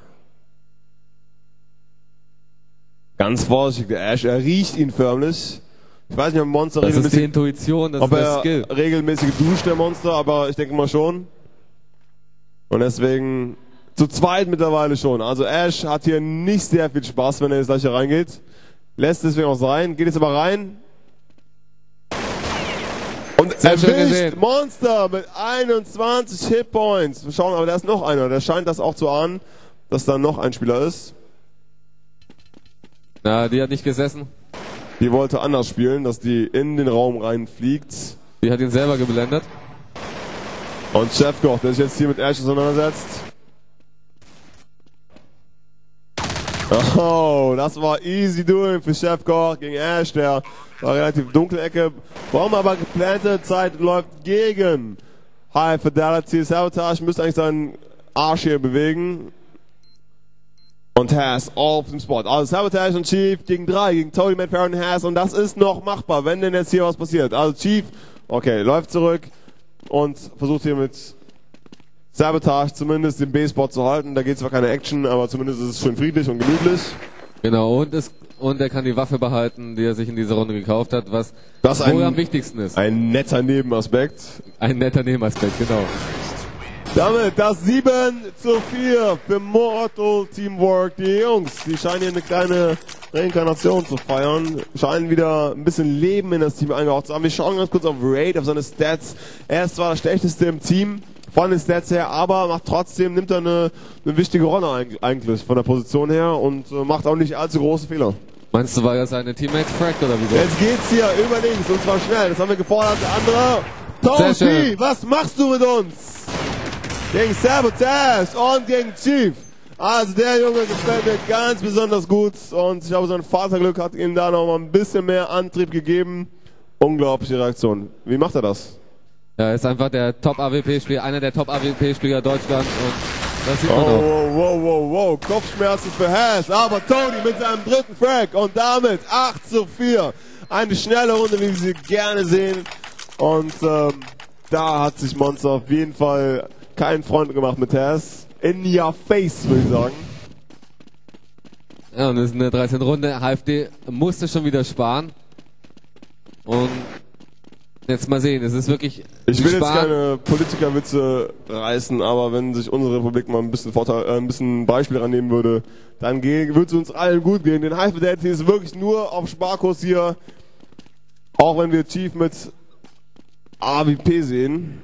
Ganz vorsichtig, der Ash, er riecht ihn förmlich. Ich weiß nicht, ob Monster das ist die Intuition, das ist der Skill. Regelmäßig duscht, der Monster, aber ich denke mal schon. Und deswegen zu zweit mittlerweile schon. Also Ash hat hier nicht sehr viel Spaß, wenn er jetzt gleich hier reingeht. Lässt deswegen auch sein, geht jetzt aber rein. Und erwischt Monster mit 21 Hitpoints. Wir schauen, aber da ist noch einer. Der scheint das auch zu ahnen, dass da noch ein Spieler ist. Na, die hat nicht gesessen. Die wollte anders spielen, dass die in den Raum reinfliegt. Die hat ihn selber geblendet. Und Chefkoch, der sich jetzt hier mit Ash auseinandersetzt. Oh, das war easy doing für Chefkoch gegen Ash. Der war relativ dunkle Ecke. Warum aber geplante Zeit läuft gegen High Fidelity. Sabotage müsste eigentlich seinen Arsch hier bewegen. Und Haas auf dem Spot. Also Sabotage und Chief gegen 3, gegen Toadie, Matt Farron und Haas. Und das ist noch machbar, wenn denn jetzt hier was passiert. Also Chief, okay, läuft zurück und versucht hier mit Sabotage zumindest den B-Spot zu halten. Da geht zwar keine Action, aber zumindest ist es schön friedlich und gemütlich. Genau, und er kann die Waffe behalten, die er sich in dieser Runde gekauft hat, was wohl am wichtigsten ist. Ein netter Nebenaspekt. Ein netter Nebenaspekt, genau. Damit das 7:4 für Mortal Teamwork. Die Jungs, die scheinen hier eine kleine Reinkarnation zu feiern. Scheinen wieder ein bisschen Leben in das Team eingehaucht zu haben. Wir schauen ganz kurz auf Raid, auf seine Stats. Er ist zwar der schlechteste im Team, von den Stats her, aber nimmt er eine wichtige Rolle eigentlich von der Position her und macht auch nicht allzu große Fehler. Meinst du, weil er seine Teammates fragt oder wieso? Jetzt geht's hier über links und zwar schnell. Das haben wir gefordert. Der andere. Toby, was machst du mit uns? Gegen Sabotage und gegen Chief. Also der Junge gefällt mir ganz besonders gut und ich glaube, sein Vaterglück hat ihm da noch mal ein bisschen mehr Antrieb gegeben. Unglaubliche Reaktion. Wie macht er das? Ja, er ist einfach der Top-AWP-Spieler, einer der Top-AWP-Spieler Deutschlands und das sieht man auch. Wow. Kopfschmerzen für Hass, aber Tony mit seinem dritten Frag und damit 8:4. Eine schnelle Runde, wie wir sie gerne sehen. Und da hat sich Monster auf jeden Fall keinen Freund gemacht mit Hass. In your face, würde ich sagen. Ja, und das ist eine 13. Runde. HFD musste schon wieder sparen. Und jetzt mal sehen, es ist wirklich... Ich will jetzt keine Politikerwitze reißen, aber wenn sich unsere Republik mal ein bisschen Beispiel rannehmen würde, dann würde es uns allen gut gehen. Den High Fidelity ist wirklich nur auf Sparkurs hier, auch wenn wir Chief mit AWP sehen.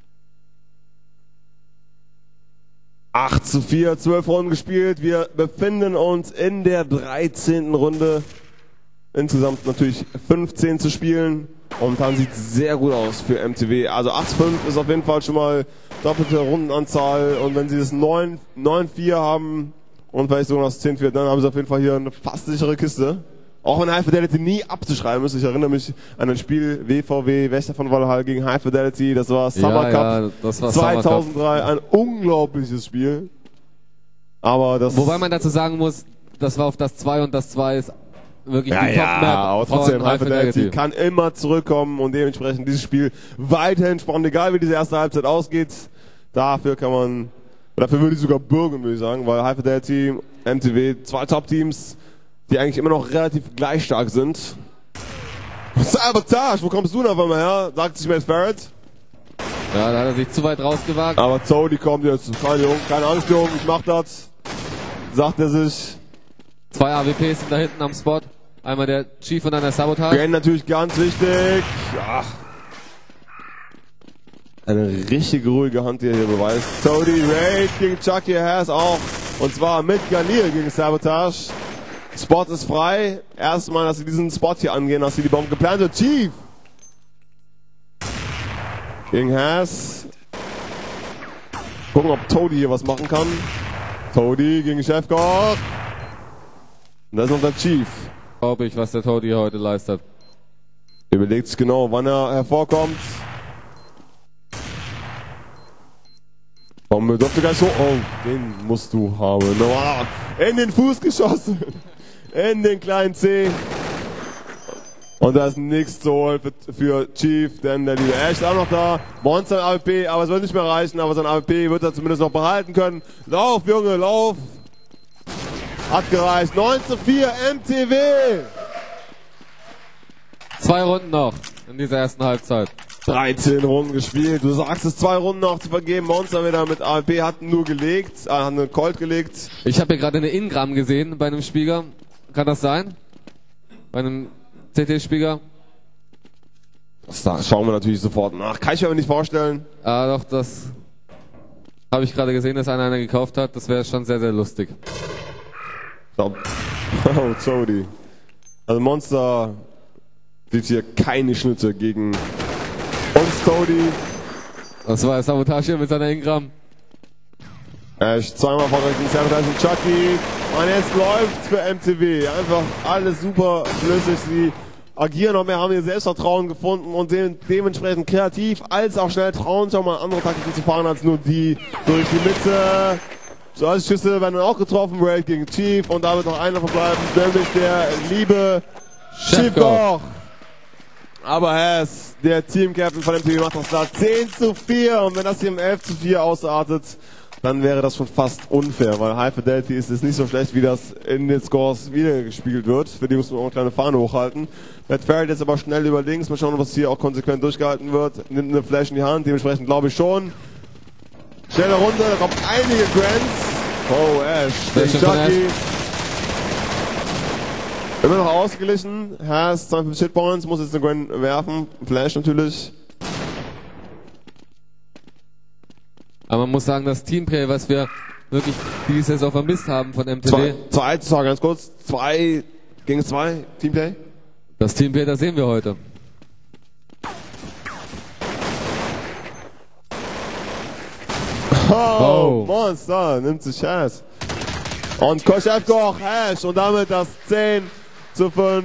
8:4, 12 Runden gespielt. Wir befinden uns in der 13. Runde. Insgesamt natürlich 15 zu spielen. Momentan sieht es sehr gut aus für MTV. Also 8:5 ist auf jeden Fall schon mal doppelte Rundenanzahl. Und wenn sie das 9:4 haben und vielleicht sogar noch das 10:4, dann haben sie auf jeden Fall hier eine fast sichere Kiste. Auch wenn High Fidelity nie abzuschreiben ist. Ich erinnere mich an ein Spiel WVW Wächter von Walhall gegen High Fidelity. Das war Summer Cup das war 2003. Ein unglaubliches Spiel. Aber das... Wobei man dazu sagen muss, das war auf das 2 und das 2 ist wirklich die Top-Map. Aber trotzdem, High Fidelity kann immer zurückkommen und dementsprechend dieses Spiel weiterhin spannend, egal wie diese erste Halbzeit ausgeht. Dafür würde ich sogar bürgen, würde ich sagen, weil High Fidelity, MTV, zwei Top-Teams, die eigentlich immer noch relativ gleich stark sind. Sabotage, wo kommst du denn auf einmal her? Sagt sich Matt Farrett. Ja, da hat er sich zu weit rausgewagt. Aber Zodi kommt jetzt. Keine Angst, Junge, ich mach das. Sagt er sich. 2 AWPs sind da hinten am Spot. Einmal der Chief und dann der Sabotage. Gain natürlich ganz wichtig. Ja. Eine richtig ruhige Hand, die er hier beweist. Zodi, Raid gegen Chucky Hass auch. Und zwar mit Galil gegen Sabotage. Spot ist frei. Erstmal, dass sie diesen Spot hier angehen, dass sie die Bombe geplant wird. Chief! Gegen Hass. Gucken, ob Todi hier was machen kann. Todi gegen Chefkoch. Und das ist noch der Chief. Glaube ich, was der Todi heute leistet. Überlegt sich genau, wann er hervorkommt. Bombe dürfte gleich so. Oh, den musst du haben. In den Fuß geschossen. In den kleinen C. Und da ist nichts zu holen für Chief, denn der liebe Ash ist auch noch da. Monster AWP, aber es wird nicht mehr reichen, aber sein AWP wird er zumindest noch behalten können. Lauf, Junge, lauf! Hat gereicht. 9:4 MTV! 2 Runden noch in dieser ersten Halbzeit. 13 Runden gespielt. Du sagst es, 2 Runden noch zu vergeben. Monster wieder mit AWP hat nur gelegt, hat eine Colt gelegt. Ich habe hier gerade eine Ingram gesehen bei einem Spieler. Kann das sein? Bei einem CT-Spieler? Das schauen wir natürlich sofort nach. Kann ich mir aber nicht vorstellen. Ah, doch, das habe ich gerade gesehen, dass einer gekauft hat. Das wäre schon sehr, sehr lustig. Oh, Zodi. Also Monster sieht hier keine Schnitte gegen uns, Zodi. Das war der Sabotage mit seiner Ingram. Ash zweimal erfolgreich gegen Sabotage und Chucky. Und jetzt läuft's für MTV. Einfach alles super flüssig. Sie agieren noch mehr, haben ihr Selbstvertrauen gefunden und dementsprechend kreativ als auch schnell trauen, schon mal andere Taktiken zu fahren als nur die durch die Mitte. So, als Schüsse werden dann auch getroffen. Raid gegen Chief und da wird noch einer verbleiben, nämlich der liebe Chefkoch. Aber Hass, der Team-Captain von MTV, macht das da 10:4 und wenn das hier im 11:4 ausartet, dann wäre das schon fast unfair, weil High Fidelity ist es nicht so schlecht, wie das in den Scores wieder gespielt wird. Für die muss man auch eine kleine Fahne hochhalten. Matt Farrett jetzt aber schnell über links. Mal schauen, was hier auch konsequent durchgehalten wird. Nimmt eine Flash in die Hand, dementsprechend glaube ich schon. Schnelle Runde, da kommen einige Grants. Oh, Ash, den Chucky. Immer noch ausgeglichen. Has 52 Hitpoints, muss jetzt eine Gwen werfen. Flash natürlich. Aber man muss sagen, das Teamplay, was wir wirklich diese Saison vermisst haben von MTV. Zwei zu sagen, ganz kurz. 2 gegen 2 Teamplay. Das Teamplay, das sehen wir heute. Oh, Monster, nimmt sich Hash. Und Koschevko Hash und damit das 10:5.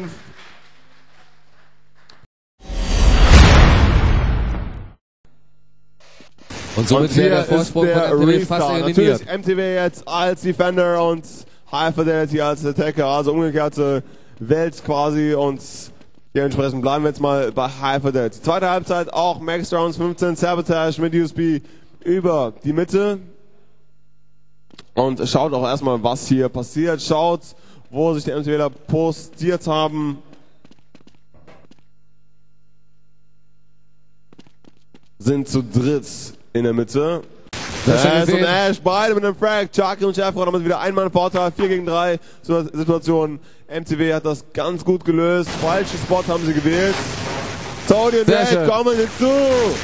Und somit wäre der Vorsprung von MTV fast eliminiert. Natürlich MTV jetzt als Defender und High Fidelity als Attacker, also umgekehrte Welt quasi, und dementsprechend bleiben wir jetzt mal bei High Fidelity. Zweite Halbzeit auch Max Rounds 15, Sabotage mit USB über die Mitte. Und schaut auch erstmal, was hier passiert. Schaut, wo sich die MTVler postiert haben. Sind zu dritt in der Mitte. Ash und Ash, beide mit einem Frag. Chucky und Chef damit wieder ein Mann Vorteil. 4 gegen 3 Situation. MTV hat das ganz gut gelöst. Falschen Spot haben sie gewählt. Tony und Ash kommen hinzu.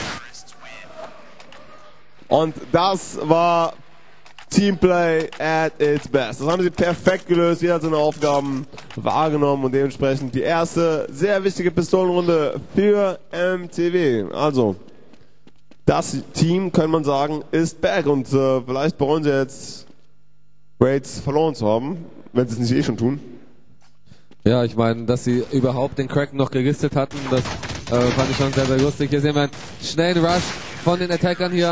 Und das war Teamplay at its best. Das haben sie perfekt gelöst. Jeder hat seine Aufgaben wahrgenommen und dementsprechend die erste sehr wichtige Pistolenrunde für MTV. Also, das Team, kann man sagen, ist back und vielleicht bereuen sie jetzt, Raids verloren zu haben, wenn sie es nicht eh schon tun. Ja, ich meine, dass sie überhaupt den Kraken noch geristet hatten, das fand ich schon sehr, sehr lustig. Hier sehen wir einen schnellen Rush von den Attackern hier.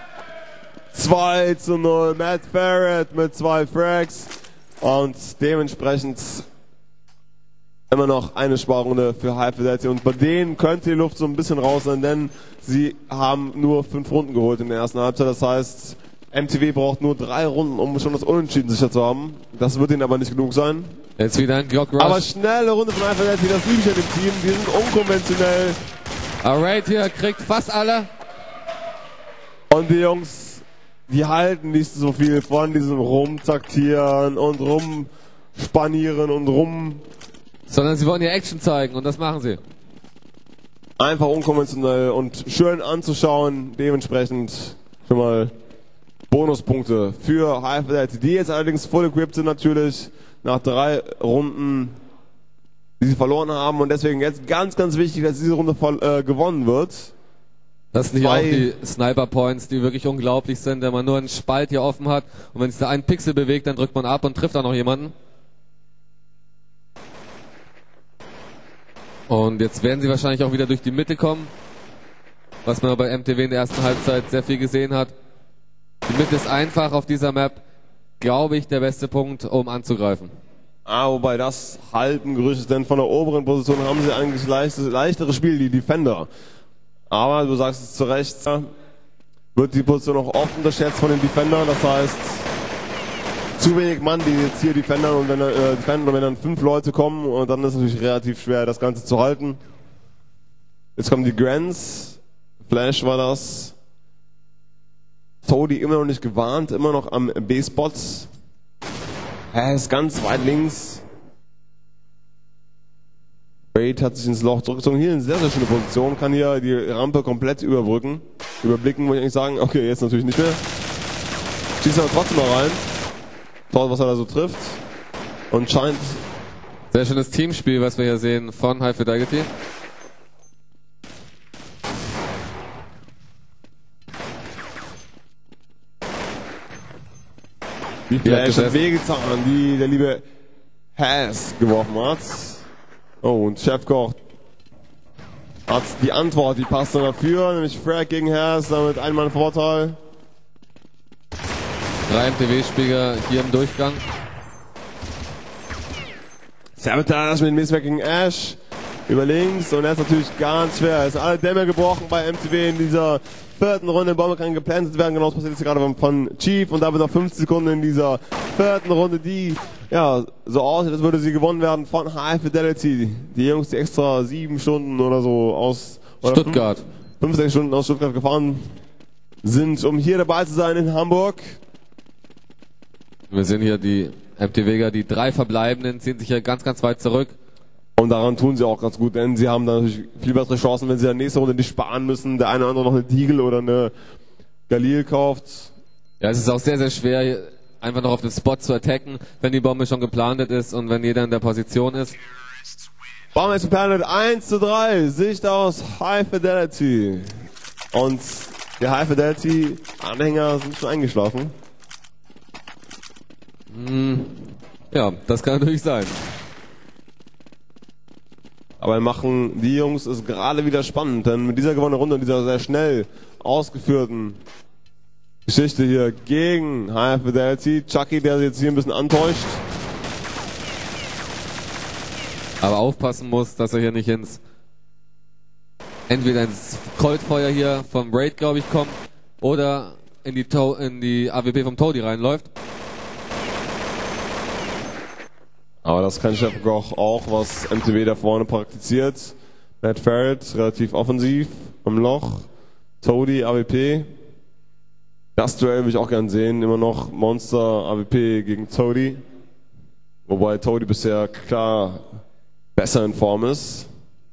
2:0, Matt Barrett mit 2 Frags und dementsprechend immer noch eine Sparrunde für High Fidelity und bei denen könnte die Luft so ein bisschen raus sein, denn sie haben nur 5 Runden geholt in der ersten Halbzeit, das heißt MTV braucht nur 3 Runden, um schon das Unentschieden sicher zu haben. Das wird ihnen aber nicht genug sein. Jetzt wieder ein Glock Rush. Aber schnelle Runde von High Fidelity, das liebe ich an dem Team, die sind unkonventionell. Alright, hier kriegt fast alle. Und die Jungs, die halten nicht so viel von diesem Rumtaktieren und Rumspanieren und sondern sie wollen ihr Action zeigen und das machen sie. Einfach unkonventionell und schön anzuschauen. Dementsprechend schon mal Bonuspunkte für High Fidelity, die jetzt allerdings voll equipped sind natürlich nach 3 Runden, die sie verloren haben und deswegen jetzt ganz, ganz wichtig, dass diese Runde gewonnen wird. Das sind hier auch die Sniper-Points, die wirklich unglaublich sind, wenn man nur einen Spalt hier offen hat und wenn sich da ein Pixel bewegt, dann drückt man ab und trifft dann noch jemanden. Und jetzt werden sie wahrscheinlich auch wieder durch die Mitte kommen, was man bei MTV in der ersten Halbzeit sehr viel gesehen hat. Die Mitte ist einfach auf dieser Map, glaube ich, der beste Punkt, um anzugreifen. Wobei das halten gerücht ist, denn von der oberen Position haben sie eigentlich leichtere Spiel, die Defender. Aber du sagst es zu Recht, wird die Position auch oft unterschätzt von den Defendern, das heißt zu wenig Mann, die jetzt hier defendern und wenn dann 5 Leute kommen und dann ist es natürlich relativ schwer, das Ganze zu halten. Jetzt kommen die Grants, Flash war das. Toadie immer noch nicht gewarnt, immer noch am B-Spot. Er ist ganz weit links. Raid hat sich ins Loch zurückgezogen. Hier in sehr, sehr schöne Position, kann hier die Rampe komplett überblicken, muss ich eigentlich sagen. Okay, jetzt natürlich nicht mehr. Schießt aber trotzdem mal rein. Schaut, was er da so trifft. Und scheint... Sehr schönes Teamspiel, was wir hier sehen von High Fidelity. Wie Flash hat wehgetan, die der liebe Has geworfen hat. Oh, und Chefkoch hat die Antwort, die passt dann dafür, nämlich Frag gegen Has, damit ein Mann Vorteil. 3 MTV-Spieler hier im Durchgang. Sabotage mit dem Misswerk gegen Ash über links und er ist natürlich ganz schwer. Es sind alle Dämme gebrochen bei MTV in dieser 4. Runde. Bombe kann geplantet werden, genau das passiert jetzt gerade von Chief und damit noch 50 Sekunden in dieser 4. Runde, die ja so aussieht, als würde sie gewonnen werden von High Fidelity. Die Jungs, die extra 7 Stunden oder so aus Stuttgart. 5, 6 Stunden aus Stuttgart gefahren sind, um hier dabei zu sein in Hamburg. Wir sehen hier die MT Vega, die 3 Verbleibenden, ziehen sich hier ganz, ganz weit zurück. Und daran tun sie auch ganz gut, denn sie haben dann natürlich viel bessere Chancen, wenn sie in der nächsten Runde nicht sparen müssen, der eine oder andere noch eine Deagle oder eine Galil kauft. Ja, es ist auch sehr, sehr schwer, einfach noch auf den Spot zu attacken, wenn die Bombe schon geplantet ist und wenn jeder in der Position ist. Bombe ist geplantet, 1:3, Sicht aus High Fidelity. Und die High Fidelity Anhänger sind schon eingeschlafen. Ja, das kann natürlich sein. Aber machen die Jungs es gerade wieder spannend, denn mit dieser gewonnenen Runde und dieser sehr schnell ausgeführten Geschichte hier gegen High Fidelity, Chucky, der sich jetzt hier ein bisschen antäuscht. Aber aufpassen muss, dass er hier nicht entweder ins Coldfeuer hier vom Raid, glaube ich, kommt, oder in die AWP vom Toady reinläuft. Aber das kann Chef Goch auch, was MTV da vorne praktiziert. Matt Farrett, relativ offensiv am Loch. Toady, AWP. Das Duell will ich auch gern sehen. Immer noch Monster AWP gegen Toady. Wobei Toady bisher klar besser in Form ist.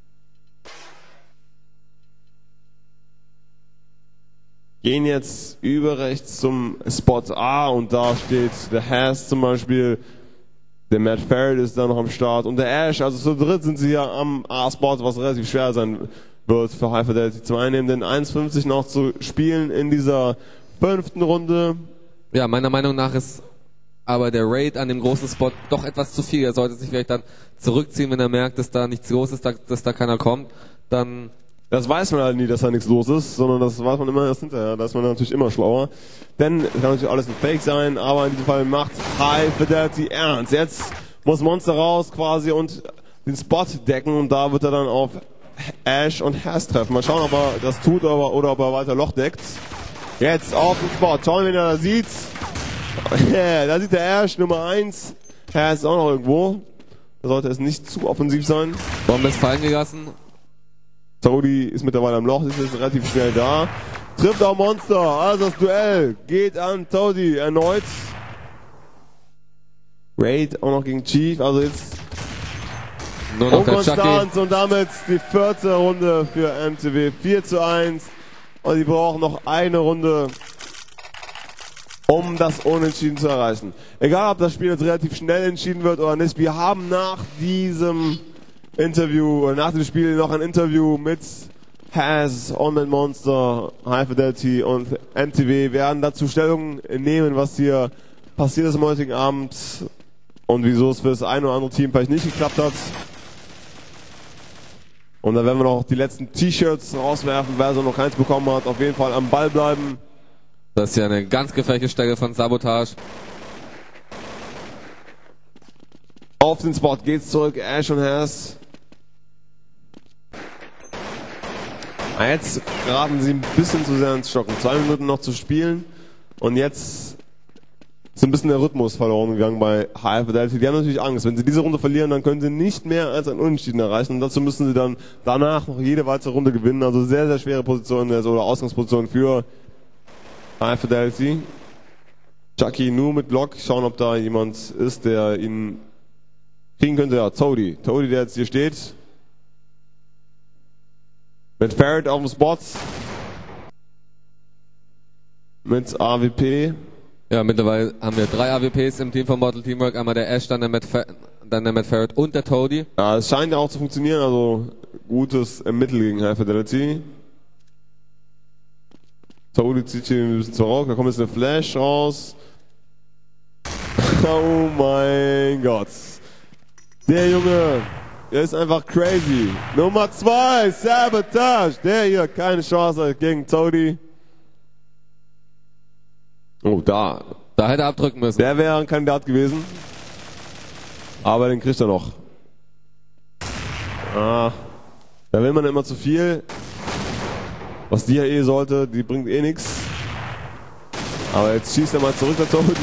Gehen jetzt über rechts zum Spot A und da steht der Has zum Beispiel. Der Matt Farrett ist da noch am Start und der Ash, also zu dritt sind sie hier am A-Spot, was relativ schwer sein wird für High Fidelity zum Einnehmen, denn 1:50 noch zu spielen in dieser 5. Runde. Ja, meiner Meinung nach ist aber der Raid an dem großen Spot doch etwas zu viel. Er sollte sich vielleicht dann zurückziehen, wenn er merkt, dass da nichts los ist, dass da keiner kommt. Dann das weiß man halt nie, dass da nichts los ist, sondern das weiß man immer erst hinterher. Da ist man natürlich immer schlauer. Denn es kann natürlich alles ein Fake sein, aber in diesem Fall macht High Fidelity ernst. Jetzt muss Monster raus quasi und den Spot decken und da wird er dann auf Ash und Has treffen. Mal schauen, ob er das tut oder ob er weiter Loch deckt. Jetzt auf den Spot. Schauen, wen er da sieht. Da sieht der Ash Nummer 1. Has ist auch noch irgendwo. Da sollte es nicht zu offensiv sein. Bombe ist fallen gelassen. Toady ist mittlerweile am Loch, ist jetzt relativ schnell da. Trifft auch Monster, also das Duell geht an Toady erneut. Raid auch noch gegen Chief, also jetzt nur noch der Konstanz und damit die 4. Runde für MTV. 4:1 und die brauchen noch eine Runde, um das Unentschieden zu erreichen. Egal, ob das Spiel jetzt relativ schnell entschieden wird oder nicht, wir haben nach diesem Interview oder nach dem Spiel noch ein Interview mit Has und mit Monster, High Fidelity und MTV. Werden dazu Stellung nehmen, was hier passiert ist am heutigen Abend und wieso es für das eine oder andere Team vielleicht nicht geklappt hat. Und dann werden wir noch die letzten T-Shirts rauswerfen, wer so noch keins bekommen hat. Auf jeden Fall am Ball bleiben. Das ist ja eine ganz gefährliche Stelle von Sabotage. Auf den Spot geht's zurück, Ash und Has. Jetzt geraten sie ein bisschen zu sehr ins Stocken. 2 Minuten noch zu spielen und jetzt ist ein bisschen der Rhythmus verloren gegangen bei High Fidelity. Die haben natürlich Angst. Wenn sie diese Runde verlieren, dann können sie nicht mehr als ein Unentschieden erreichen und dazu müssen sie dann danach noch jede weitere Runde gewinnen. Also sehr, sehr schwere Position oder Ausgangsposition für High Fidelity. Chucky nur mit Block. Schauen, ob da jemand ist, der ihn kriegen könnte. Ja, Toady. Toady, der jetzt hier steht. Mit Farrett auf dem Spot. Mit AWP. Ja, mittlerweile haben wir 3 AWPs im Team von Mortal Teamwork. Einmal der Ash, dann der Matt Farrett und der Toady. Ja, es scheint ja auch zu funktionieren. Also gutes im Mittel gegen High Fidelity. Toady zieht hier ein bisschen zurück. Da kommt jetzt eine Flash raus. Oh mein Gott. Der Junge, der ist einfach crazy. Nummer 2, Sabotage. Der hier, keine Chance gegen Toady. Oh, da hätte er abdrücken müssen. Der wäre ein Kandidat gewesen. Aber den kriegt er noch. Da will man immer zu viel. Was die ja eh sollte, die bringt eh nichts. Aber jetzt schießt er mal zurück, der Toady.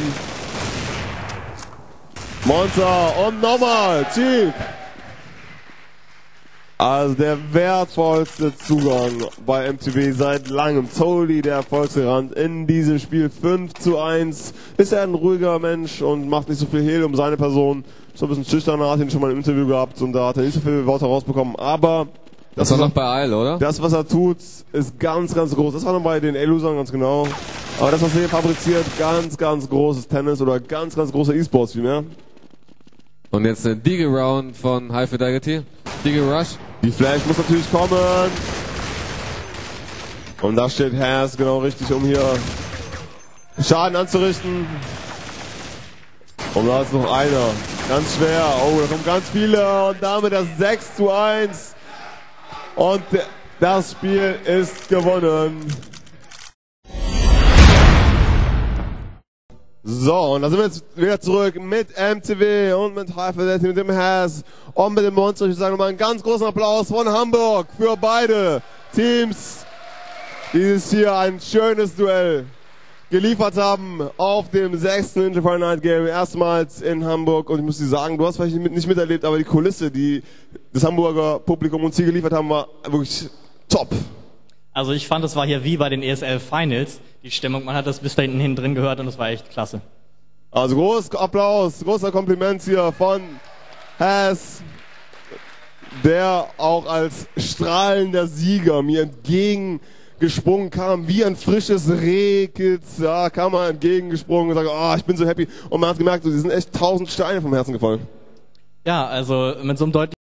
Monster und nochmal, Chief. Also der wertvollste Zugang bei MTV seit langem. Totally der Erfolgsgarant in diesem Spiel 5:1. Ist er ein ruhiger Mensch und macht nicht so viel Hehl um seine Person. So ein bisschen schüchterner, hat ihn schon mal im Interview gehabt und da hat er nicht so viele Worte rausbekommen. Aber das war noch bei Isle, oder? Das, was er tut, ist ganz, ganz groß. Das war noch bei den A-Losern ganz genau. Aber das, was er hier fabriziert, ganz, ganz großes Tennis oder ganz, ganz große E-Sports vielmehr. Und jetzt eine Deagle Round von High Fidelity. Deagle Rush. Die Flash muss natürlich kommen. Und da steht Haas genau richtig, um hier Schaden anzurichten. Und da ist noch einer. Ganz schwer. Oh, da kommen ganz viele. Und damit das 6:1. Und das Spiel ist gewonnen. So, und da sind wir jetzt wieder zurück mit MTV und mit High Fidelity, mit dem Haas und mit dem Monster. Ich würde sagen, nochmal einen ganz großen Applaus von Hamburg für beide Teams, die es hier ein schönes Duell geliefert haben auf dem 6. Ninja Friday Night Game, erstmals in Hamburg. Und ich muss dir sagen, du hast vielleicht nicht miterlebt, aber die Kulisse, die das Hamburger Publikum uns hier geliefert haben, war wirklich top. Also ich fand, es war hier wie bei den ESL Finals. Die Stimmung, man hat das bis da hinten drin gehört und es war echt klasse. Also großer Applaus, großer Kompliment hier von Haas, der auch als strahlender Sieger mir entgegengesprungen kam, wie ein frisches Rehkitz, ja, kam er entgegengesprungen und sagte, oh, ich bin so happy. Und man hat gemerkt, so, die sind echt 1000 Steine vom Herzen gefallen. Ja, also mit so einem deutlichen